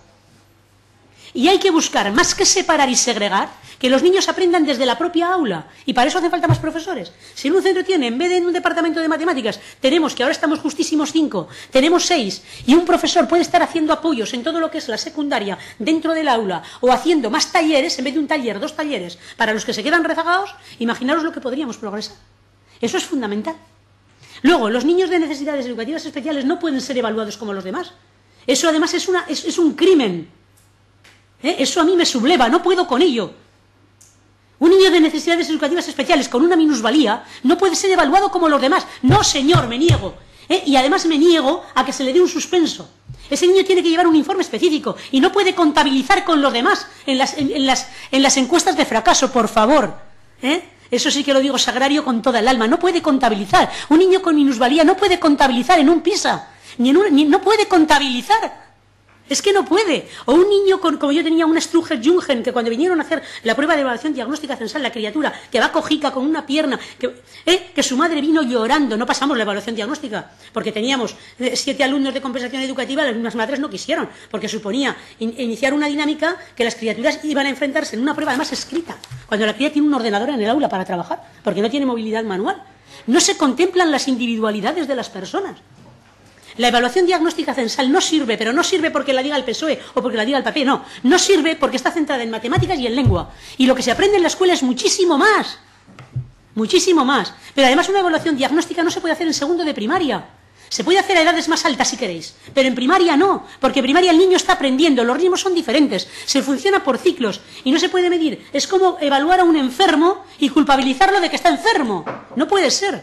A: Y hay que buscar, más que separar y segregar, que los niños aprendan desde la propia aula. Y para eso hace falta más profesores. Si en un centro tiene, en vez de en un departamento de matemáticas, tenemos, que ahora estamos justísimos cinco, tenemos seis, y un profesor puede estar haciendo apoyos en todo lo que es la secundaria dentro del aula, o haciendo más talleres, en vez de un taller, dos talleres, para los que se quedan rezagados, imaginaros lo que podríamos progresar. Eso es fundamental. Luego, los niños de necesidades educativas especiales no pueden ser evaluados como los demás. Eso además es, una, es, es un crimen. ¿Eh? Eso a mí me subleva, no puedo con ello. Un niño de necesidades educativas especiales con una minusvalía no puede ser evaluado como los demás. No, señor, me niego. ¿Eh? Y además me niego a que se le dé un suspenso. Ese niño tiene que llevar un informe específico y no puede contabilizar con los demás en las, en, en las, en las encuestas de fracaso, por favor. ¿Eh? Eso sí que lo digo sagrario con toda el alma. No puede contabilizar. Un niño con minusvalía no puede contabilizar en un PISA. Ni en un, ni, no puede contabilizar. Es que no puede. O un niño, con, como yo tenía una Struger-Jungen, que cuando vinieron a hacer la prueba de evaluación diagnóstica censal, la criatura que va cojica con una pierna, que, eh, que su madre vino llorando, no pasamos la evaluación diagnóstica, porque teníamos eh, siete alumnos de compensación educativa, las mismas madres no quisieron, porque suponía in, iniciar una dinámica que las criaturas iban a enfrentarse en una prueba además escrita, cuando la cría tiene un ordenador en el aula para trabajar, porque no tiene movilidad manual. No se contemplan las individualidades de las personas. La evaluación diagnóstica censal no sirve, pero no sirve porque la diga el P S O E o porque la diga el P P, no. No sirve porque está centrada en matemáticas y en lengua. Y lo que se aprende en la escuela es muchísimo más. Muchísimo más. Pero además una evaluación diagnóstica no se puede hacer en segundo de primaria. Se puede hacer a edades más altas si queréis, pero en primaria no, porque en primaria el niño está aprendiendo, los ritmos son diferentes, se funciona por ciclos y no se puede medir. Es como evaluar a un enfermo y culpabilizarlo de que está enfermo. No puede ser.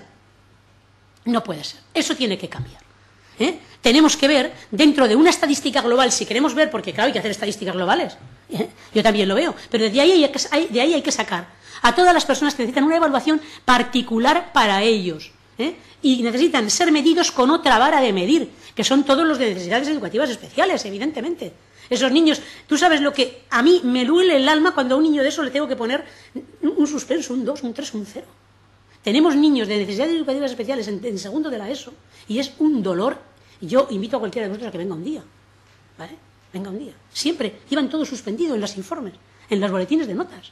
A: No puede ser. Eso tiene que cambiar. ¿Eh? Tenemos que ver dentro de una estadística global, si queremos ver, porque claro, hay que hacer estadísticas globales, ¿eh? Yo también lo veo, pero de ahí, hay que, de ahí hay que sacar a todas las personas que necesitan una evaluación particular para ellos, ¿eh? Y necesitan ser medidos con otra vara de medir, que son todos los de necesidades educativas especiales, evidentemente. Esos niños, tú sabes lo que a mí me duele el alma cuando a un niño de eso le tengo que poner un suspenso, un dos, un tres, un cero. Tenemos niños de necesidades educativas especiales en, en segundo de la ESO y es un dolor. Yo invito a cualquiera de vosotros a que venga un día, ¿vale? Venga un día. Siempre llevan todo suspendido en los informes, en los boletines de notas.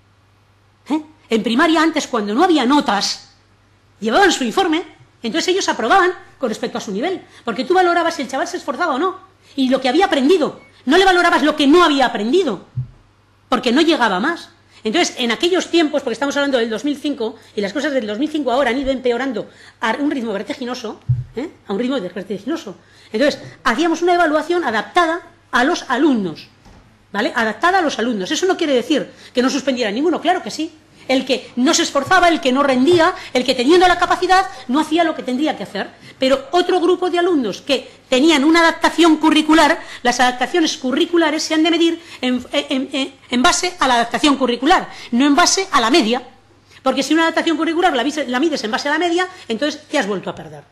A: ¿Eh? En primaria antes, cuando no había notas, llevaban su informe, entonces ellos aprobaban con respecto a su nivel, porque tú valorabas si el chaval se esforzaba o no, y lo que había aprendido, no le valorabas lo que no había aprendido, porque no llegaba más. Entonces, en aquellos tiempos, porque estamos hablando del dos mil cinco, y las cosas del dos mil cinco ahora han ido empeorando a un ritmo vertiginoso, ¿eh? a un ritmo vertiginoso. Entonces, hacíamos una evaluación adaptada a los alumnos, ¿vale? Adaptada a los alumnos. Eso no quiere decir que no suspendieran ninguno, claro que sí. El que no se esforzaba, el que no rendía, el que teniendo la capacidad no hacía lo que tendría que hacer. Pero otro grupo de alumnos que tenían una adaptación curricular, las adaptaciones curriculares se han de medir en, en, en, en base a la adaptación curricular, no en base a la media. Porque si una adaptación curricular la, la mides en base a la media, entonces te has vuelto a perder.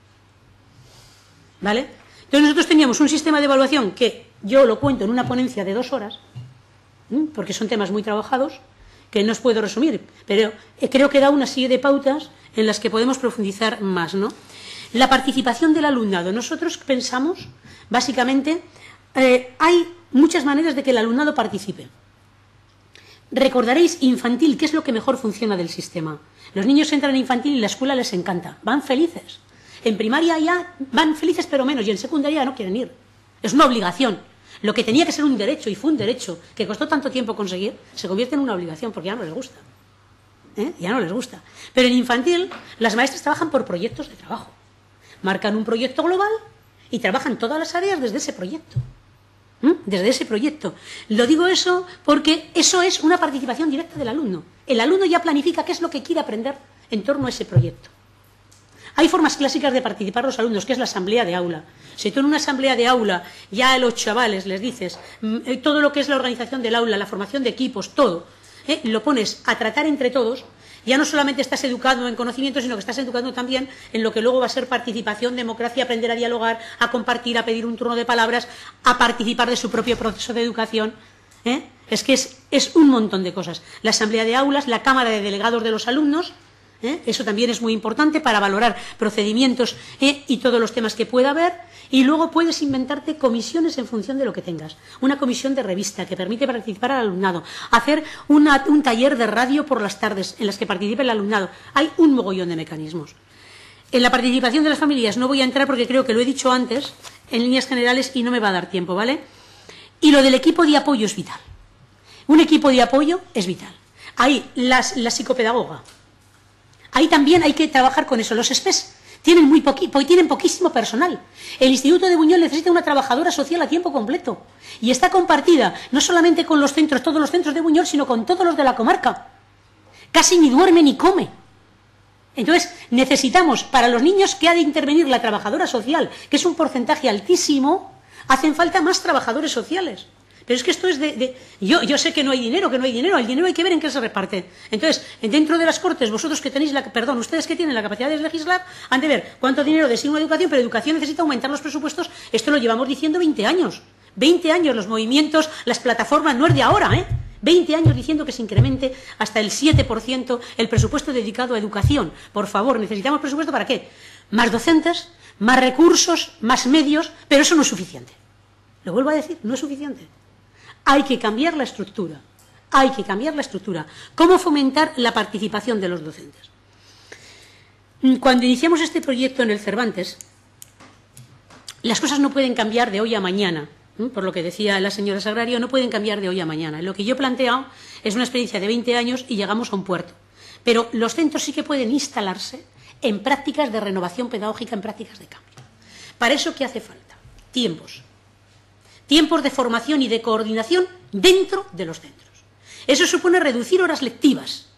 A: ¿Vale? Entonces nosotros teníamos un sistema de evaluación que yo lo cuento en una ponencia de dos horas, ¿m? Porque son temas muy trabajados, que no os puedo resumir, pero creo que da una serie de pautas en las que podemos profundizar más, ¿no? La participación del alumnado. Nosotros pensamos, básicamente, eh, hay muchas maneras de que el alumnado participe. Recordaréis infantil, ¿qué es lo que mejor funciona del sistema? Los niños entran en infantil y la escuela les encanta, van felices. En primaria ya van felices pero menos, y en secundaria no quieren ir. Es una obligación. Lo que tenía que ser un derecho, y fue un derecho, que costó tanto tiempo conseguir, se convierte en una obligación porque ya no les gusta. ¿Eh? Ya no les gusta. Pero en infantil, las maestras trabajan por proyectos de trabajo. Marcan un proyecto global y trabajan todas las áreas desde ese proyecto. ¿Mm? Desde ese proyecto. Lo digo eso porque eso es una participación directa del alumno. El alumno ya planifica qué es lo que quiere aprender en torno a ese proyecto. Hay formas clásicas de participar los alumnos, que es la asamblea de aula. Si tú en una asamblea de aula ya a los chavales les dices eh, todo lo que es la organización del aula, la formación de equipos, todo, eh, lo pones a tratar entre todos, ya no solamente estás educando en conocimiento, sino que estás educando también en lo que luego va a ser participación, democracia, aprender a dialogar, a compartir, a pedir un turno de palabras, a participar de su propio proceso de educación. ¿eh? Es que es, es un montón de cosas. La asamblea de aulas, la cámara de delegados de los alumnos, ¿eh? Eso también es muy importante para valorar procedimientos ¿eh? y todos los temas que pueda haber. Y luego puedes inventarte comisiones en función de lo que tengas. Una comisión de revista que permite participar al alumnado. Hacer una, un taller de radio por las tardes en las que participe el alumnado. Hay un mogollón de mecanismos. En la participación de las familias no voy a entrar porque creo que lo he dicho antes, en líneas generales, y no me va a dar tiempo, ¿vale? Y lo del equipo de apoyo es vital. Un equipo de apoyo es vital. Ahí, las, la psicopedagoga. Ahí también hay que trabajar con eso. Los S P E S tienen, muy poqui, tienen poquísimo personal. El Instituto de Buñol necesita una trabajadora social a tiempo completo. Y está compartida no solamente con los centros, todos los centros de Buñol, sino con todos los de la comarca. Casi ni duerme ni come. Entonces, necesitamos, para los niños que ha de intervenir la trabajadora social, que es un porcentaje altísimo, hacen falta más trabajadores sociales. Pero es que esto es de... de yo, yo sé que no hay dinero, que no hay dinero, el dinero hay que ver en qué se reparte. Entonces, dentro de las Cortes, vosotros que tenéis la... Perdón, ustedes que tienen la capacidad de legislar, han de ver cuánto dinero destina a educación, pero educación necesita aumentar los presupuestos. Esto lo llevamos diciendo veinte años. veinte años, los movimientos, las plataformas, no es de ahora, ¿eh? veinte años diciendo que se incremente hasta el siete por ciento el presupuesto dedicado a educación. Por favor, ¿necesitamos presupuesto para qué? Más docentes, más recursos, más medios, pero eso no es suficiente. Lo vuelvo a decir, no es suficiente. Hay que cambiar la estructura, hay que cambiar la estructura. ¿Cómo fomentar la participación de los docentes? Cuando iniciamos este proyecto en el Cervantes, las cosas no pueden cambiar de hoy a mañana, ¿eh? Por lo que decía la señora Sagrario, no pueden cambiar de hoy a mañana. Lo que yo he planteado es una experiencia de veinte años y llegamos a un puerto. Pero los centros sí que pueden instalarse en prácticas de renovación pedagógica, en prácticas de cambio. ¿Para eso qué hace falta? Tiempos. Tiempos de formación y de coordinación dentro de los centros. Eso supone reducir horas lectivas.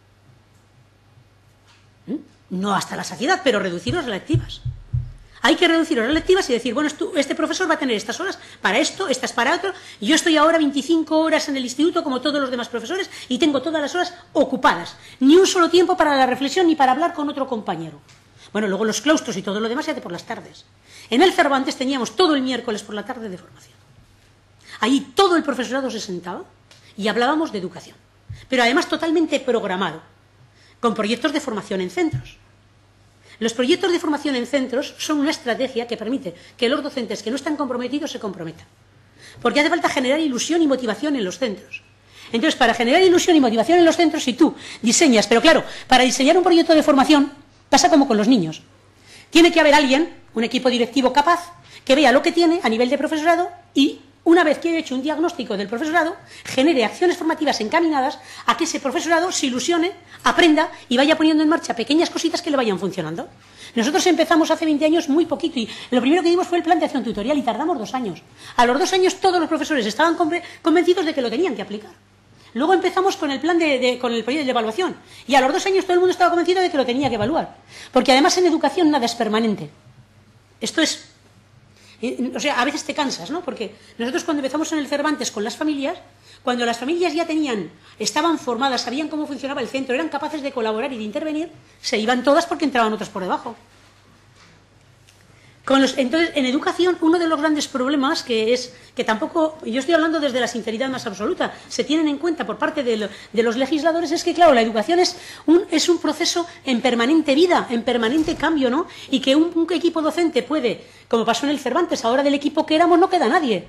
A: ¿Mm? No hasta la saciedad, pero reducir horas lectivas. Hay que reducir horas lectivas y decir, bueno, este profesor va a tener estas horas para esto, estas para otro. Yo estoy ahora veinticinco horas en el instituto como todos los demás profesores y tengo todas las horas ocupadas. Ni un solo tiempo para la reflexión ni para hablar con otro compañero. Bueno, luego los claustros y todo lo demás se hace por las tardes. En el Cervantes teníamos todo el miércoles por la tarde de formación. Allí todo el profesorado se sentaba y hablábamos de educación, pero además totalmente programado, con proyectos de formación en centros. Los proyectos de formación en centros son una estrategia que permite que los docentes que no están comprometidos se comprometan, porque hace falta generar ilusión y motivación en los centros. Entonces, para generar ilusión y motivación en los centros, si tú diseñas, pero claro, para diseñar un proyecto de formación pasa como con los niños. Tiene que haber alguien, un equipo directivo capaz, que vea lo que tiene a nivel de profesorado y, una vez que haya hecho un diagnóstico del profesorado, genere acciones formativas encaminadas a que ese profesorado se ilusione, aprenda y vaya poniendo en marcha pequeñas cositas que le vayan funcionando. Nosotros empezamos hace veinte años muy poquito y lo primero que dimos fue el plan de acción tutorial y tardamos dos años. A los dos años todos los profesores estaban convencidos de que lo tenían que aplicar. Luego empezamos con el plan de, de, con el proyecto de evaluación. Y a los dos años todo el mundo estaba convencido de que lo tenía que evaluar. Porque además en educación nada es permanente. Esto es... O sea, a veces te cansas, ¿no? Porque nosotros cuando empezamos en el Cervantes con las familias, cuando las familias ya tenían, estaban formadas, sabían cómo funcionaba el centro, eran capaces de colaborar y de intervenir, se iban todas porque entraban otras por debajo. Con los, entonces, en educación, uno de los grandes problemas que es que tampoco, yo estoy hablando desde la sinceridad más absoluta, se tienen en cuenta por parte de, lo, de los legisladores, es que, claro, la educación es un, es un proceso en permanente vida, en permanente cambio, ¿no? Y que un, un equipo docente puede, como pasó en el Cervantes, ahora del equipo que éramos no queda nadie.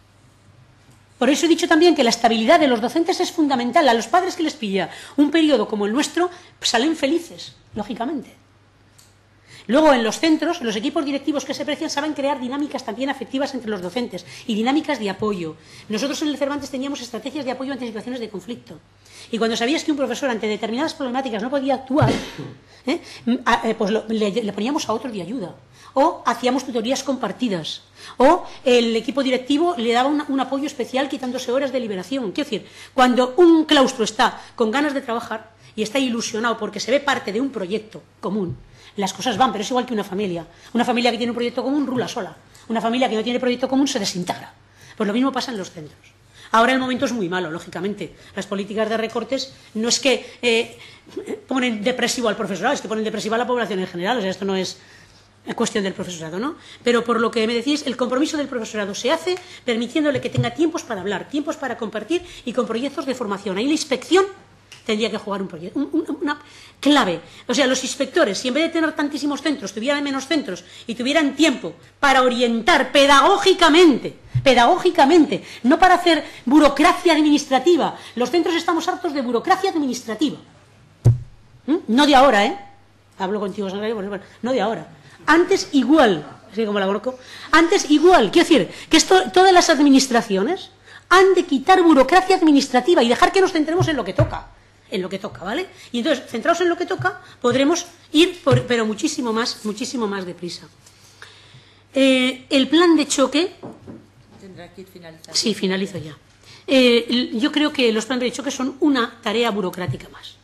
A: Por eso he dicho también que la estabilidad de los docentes es fundamental. A los padres que les pilla un periodo como el nuestro, pues salen felices, lógicamente. Luego, en los centros, los equipos directivos que se precian saben crear dinámicas también afectivas entre los docentes y dinámicas de apoyo. Nosotros en el Cervantes teníamos estrategias de apoyo ante situaciones de conflicto. Y cuando sabías que un profesor ante determinadas problemáticas no podía actuar, ¿eh? pues lo, le, le poníamos a otro de ayuda. O hacíamos tutorías compartidas. O el equipo directivo le daba una, un apoyo especial quitándose horas de liberación. Quiero decir, cuando un claustro está con ganas de trabajar y está ilusionado porque se ve parte de un proyecto común, las cosas van, pero es igual que una familia. Una familia que tiene un proyecto común rula sola. Una familia que no tiene proyecto común se desintegra. Pues lo mismo pasa en los centros. Ahora el momento es muy malo, lógicamente. Las políticas de recortes no es que eh, ponen depresivo al profesorado, es que ponen depresiva a la población en general. O sea, esto no es cuestión del profesorado, ¿no? Pero por lo que me decís, el compromiso del profesorado se hace permitiéndole que tenga tiempos para hablar, tiempos para compartir y con proyectos de formación. Ahí la inspección tendría que jugar un proyecto, un, un, una clave. O sea, los inspectores, si en vez de tener tantísimos centros, tuvieran menos centros y tuvieran tiempo para orientar pedagógicamente, pedagógicamente, no para hacer burocracia administrativa. Los centros estamos hartos de burocracia administrativa. ¿Mm? No de ahora, ¿eh? Hablo contigo, no de ahora. Antes igual, así como la conozco, antes igual. Quiero decir, que esto, todas las administraciones han de quitar burocracia administrativa y dejar que nos centremos en lo que toca. En lo que toca, ¿vale? Y entonces, centrados en lo que toca, podremos ir, por, pero muchísimo más, muchísimo más deprisa. Eh, el plan de choque...
B: Tendrá que ir finalizando.
A: Sí, finalizo ya. Eh, yo creo que los planes de choque son una tarea burocrática más.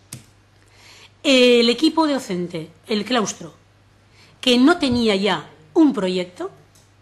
A: Eh, el equipo docente, el claustro, que no tenía ya un proyecto,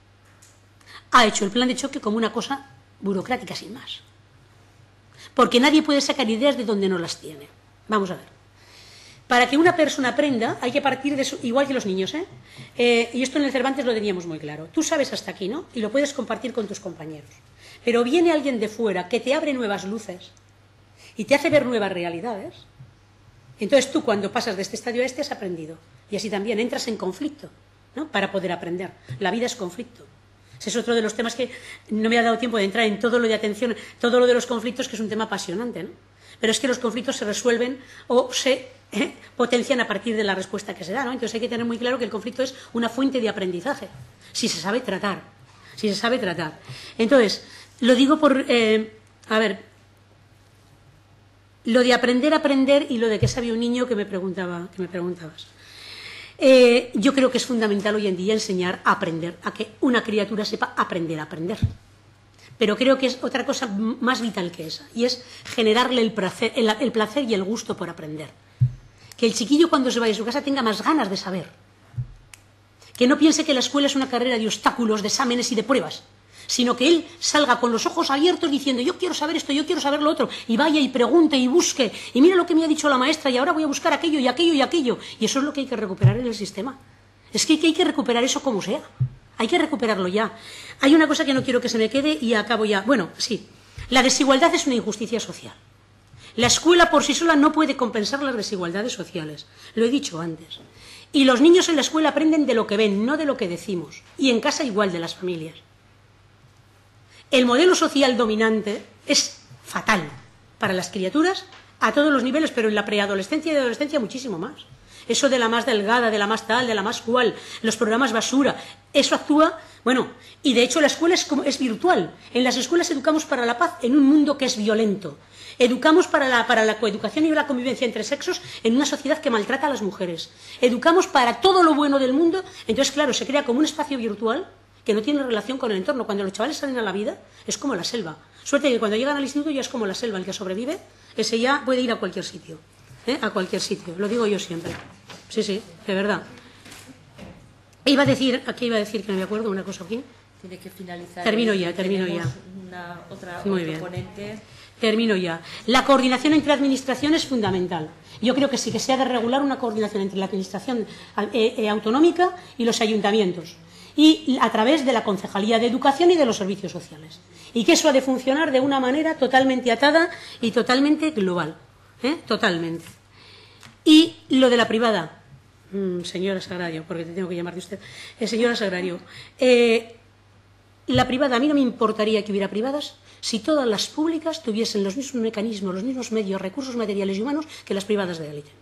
A: ha hecho el plan de choque como una cosa burocrática sin más. Porque nadie puede sacar ideas de donde no las tiene. Vamos a ver. Para que una persona aprenda, hay que partir de su, igual que los niños, ¿eh? Eh, y esto en el Cervantes lo teníamos muy claro. Tú sabes hasta aquí, ¿no? Y lo puedes compartir con tus compañeros. Pero viene alguien de fuera que te abre nuevas luces y te hace ver nuevas realidades. Entonces tú, cuando pasas de este estadio a este, has aprendido. Y así también entras en conflicto, ¿no? Para poder aprender. La vida es conflicto. Ese es otro de los temas que no me ha dado tiempo de entrar en todo lo de atención, todo lo de los conflictos, que es un tema apasionante, ¿no? Pero es que los conflictos se resuelven o se eh, potencian a partir de la respuesta que se da, ¿no? Entonces hay que tener muy claro que el conflicto es una fuente de aprendizaje, si se sabe tratar, si se sabe tratar. Entonces, lo digo por, eh, a ver, lo de aprender a aprender y lo de qué sabe un niño que me preguntaba, que me preguntabas. Eh, yo creo que es fundamental hoy en día enseñar a aprender, a que una criatura sepa aprender a aprender. Pero creo que es otra cosa más vital que esa, y es generarle el placer, el, el placer y el gusto por aprender. Que el chiquillo cuando se vaya a su casa tenga más ganas de saber. Que no piense que la escuela es una carrera de obstáculos, de exámenes y de pruebas, sino que él salga con los ojos abiertos diciendo yo quiero saber esto, yo quiero saber lo otro, y vaya y pregunte y busque, y mira lo que me ha dicho la maestra y ahora voy a buscar aquello y aquello y aquello, y eso es lo que hay que recuperar en el sistema. Es que hay que recuperar eso como sea, hay que recuperarlo ya. Hay una cosa que no quiero que se me quede y acabo ya. Bueno, sí, la desigualdad es una injusticia social. La escuela por sí sola no puede compensar las desigualdades sociales, lo he dicho antes. Y los niños en la escuela aprenden de lo que ven, no de lo que decimos, y en casa igual de las familias. El modelo social dominante es fatal para las criaturas a todos los niveles, pero en la preadolescencia y de adolescencia muchísimo más. Eso de la más delgada, de la más tal, de la más cual, los programas basura, eso actúa, bueno, y de hecho la escuela es, como, es virtual. En las escuelas educamos para la paz en un mundo que es violento. Educamos para la, para la coeducación y la convivencia entre sexos en una sociedad que maltrata a las mujeres. Educamos para todo lo bueno del mundo, entonces claro, se crea como un espacio virtual que no tiene relación con el entorno. Cuando los chavales salen a la vida, es como la selva. Suerte que cuando llegan al instituto ya es como la selva, el que sobrevive, ese ya puede ir a cualquier sitio, ¿eh? A cualquier sitio, lo digo yo siempre. Sí, sí, de verdad. Iba a decir, aquí iba a decir que no me acuerdo, una cosa aquí.
B: Tiene que finalizar.
A: Termino ya, termino ya.
B: Una, otra,
A: Muy
B: otro
A: bien.
B: ponente.
A: Termino ya. La coordinación entre administraciones es fundamental. Yo creo que sí que se ha de regular una coordinación entre la administración eh, eh, autonómica y los ayuntamientos, y a través de la Concejalía de Educación y de los servicios sociales. Y que eso ha de funcionar de una manera totalmente atada y totalmente global. ¿eh? Totalmente. Y lo de la privada. Mm, señora Sagrario, porque te tengo que llamar de usted. Eh, señora Sagrario, eh, la privada, a mí no me importaría que hubiera privadas si todas las públicas tuviesen los mismos mecanismos, los mismos medios, recursos materiales y humanos que las privadas de élite.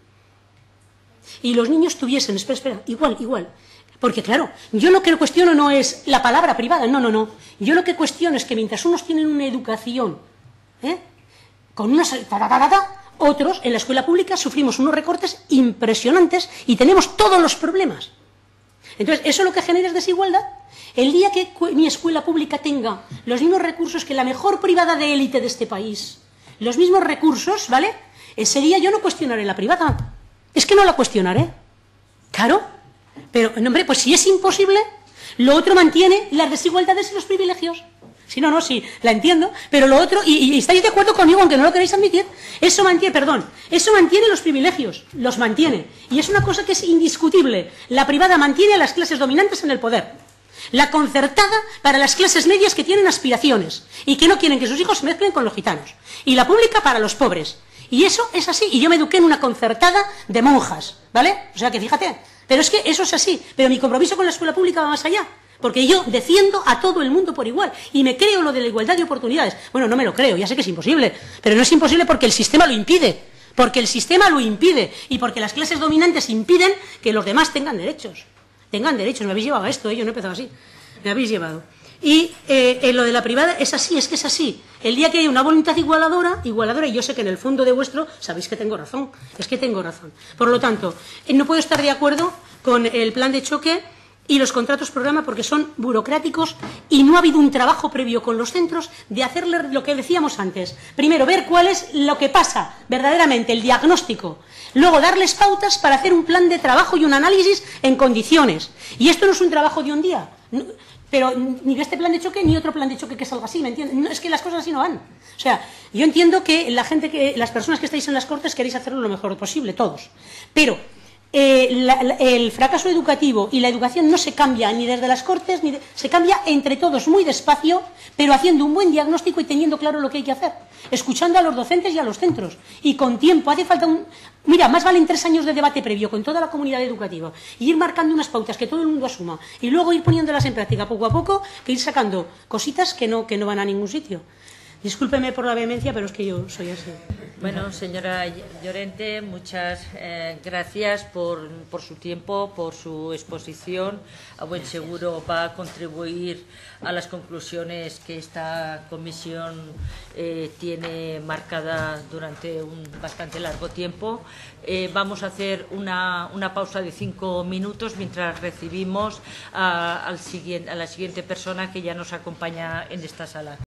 A: Y los niños tuviesen, espera, espera, igual, igual. Porque claro, yo lo que cuestiono no es la palabra privada, no, no, no. Yo lo que cuestiono es que mientras unos tienen una educación, ¿eh? con unas... Ta, ta, ta, ta, ta, otros, en la escuela pública, sufrimos unos recortes impresionantes y tenemos todos los problemas. Entonces, eso lo que genera es desigualdad. El día que mi escuela pública tenga los mismos recursos que la mejor privada de élite de este país, los mismos recursos, ¿vale? Ese día yo no cuestionaré la privada. Es que no la cuestionaré. Claro. Pero, hombre, pues si es imposible, lo otro mantiene las desigualdades y los privilegios. Si no, no, sí, la entiendo, pero lo otro, y, y estáis de acuerdo conmigo, aunque no lo queréis admitir, eso mantiene, perdón, eso mantiene los privilegios, los mantiene. Y es una cosa que es indiscutible. La privada mantiene a las clases dominantes en el poder. La concertada para las clases medias que tienen aspiraciones y que no quieren que sus hijos se mezclen con los gitanos. Y la pública para los pobres. Y eso es así. Y yo me eduqué en una concertada de monjas, ¿vale? O sea que fíjate, pero es que eso es así. Pero mi compromiso con la escuela pública va más allá. Porque yo defiendo a todo el mundo por igual y me creo lo de la igualdad de oportunidades. Bueno, no me lo creo, ya sé que es imposible, pero no es imposible porque el sistema lo impide, porque el sistema lo impide y porque las clases dominantes impiden que los demás tengan derechos. Tengan derechos, me habéis llevado a esto, ¿eh? Yo no he empezado así, me habéis llevado. Y eh, eh, lo de la privada es así, es que es así. El día que haya una voluntad igualadora, igualadora, y yo sé que en el fondo de vuestro sabéis que tengo razón, es que tengo razón. Por lo tanto, eh, no puedo estar de acuerdo con el plan de choque y los contratos programa porque son burocráticos y no ha habido un trabajo previo con los centros de hacerle lo que decíamos antes. Primero, ver cuál es lo que pasa verdaderamente, el diagnóstico. Luego, darles pautas para hacer un plan de trabajo y un análisis en condiciones. Y esto no es un trabajo de un día. No, pero ni este plan de choque ni otro plan de choque que salga así, ¿me entiendes? No, es que las cosas así no van. O sea, yo entiendo que la gente, que las personas que estáis en las Cortes queréis hacerlo lo mejor posible, todos. Pero Eh, la, la, el fracaso educativo y la educación no se cambia ni desde las Cortes, ni de, se cambia entre todos muy despacio, pero haciendo un buen diagnóstico y teniendo claro lo que hay que hacer, escuchando a los docentes y a los centros, y con tiempo. Hace falta un... Mira, más valen tres años de debate previo con toda la comunidad educativa, y ir marcando unas pautas que todo el mundo asuma, y luego ir poniéndolas en práctica poco a poco, que ir sacando cositas que no, que no van a ningún sitio. Discúlpeme por la vehemencia, pero es que yo soy así.
B: Bueno, señora Llorente, muchas eh, gracias por, por su tiempo, por su exposición. A buen seguro va a contribuir a las conclusiones que esta comisión eh, tiene marcada durante un bastante largo tiempo. Eh, vamos a hacer una, una pausa de cinco minutos mientras recibimos a, al siguiente, a la siguiente persona que ya nos acompaña en esta sala.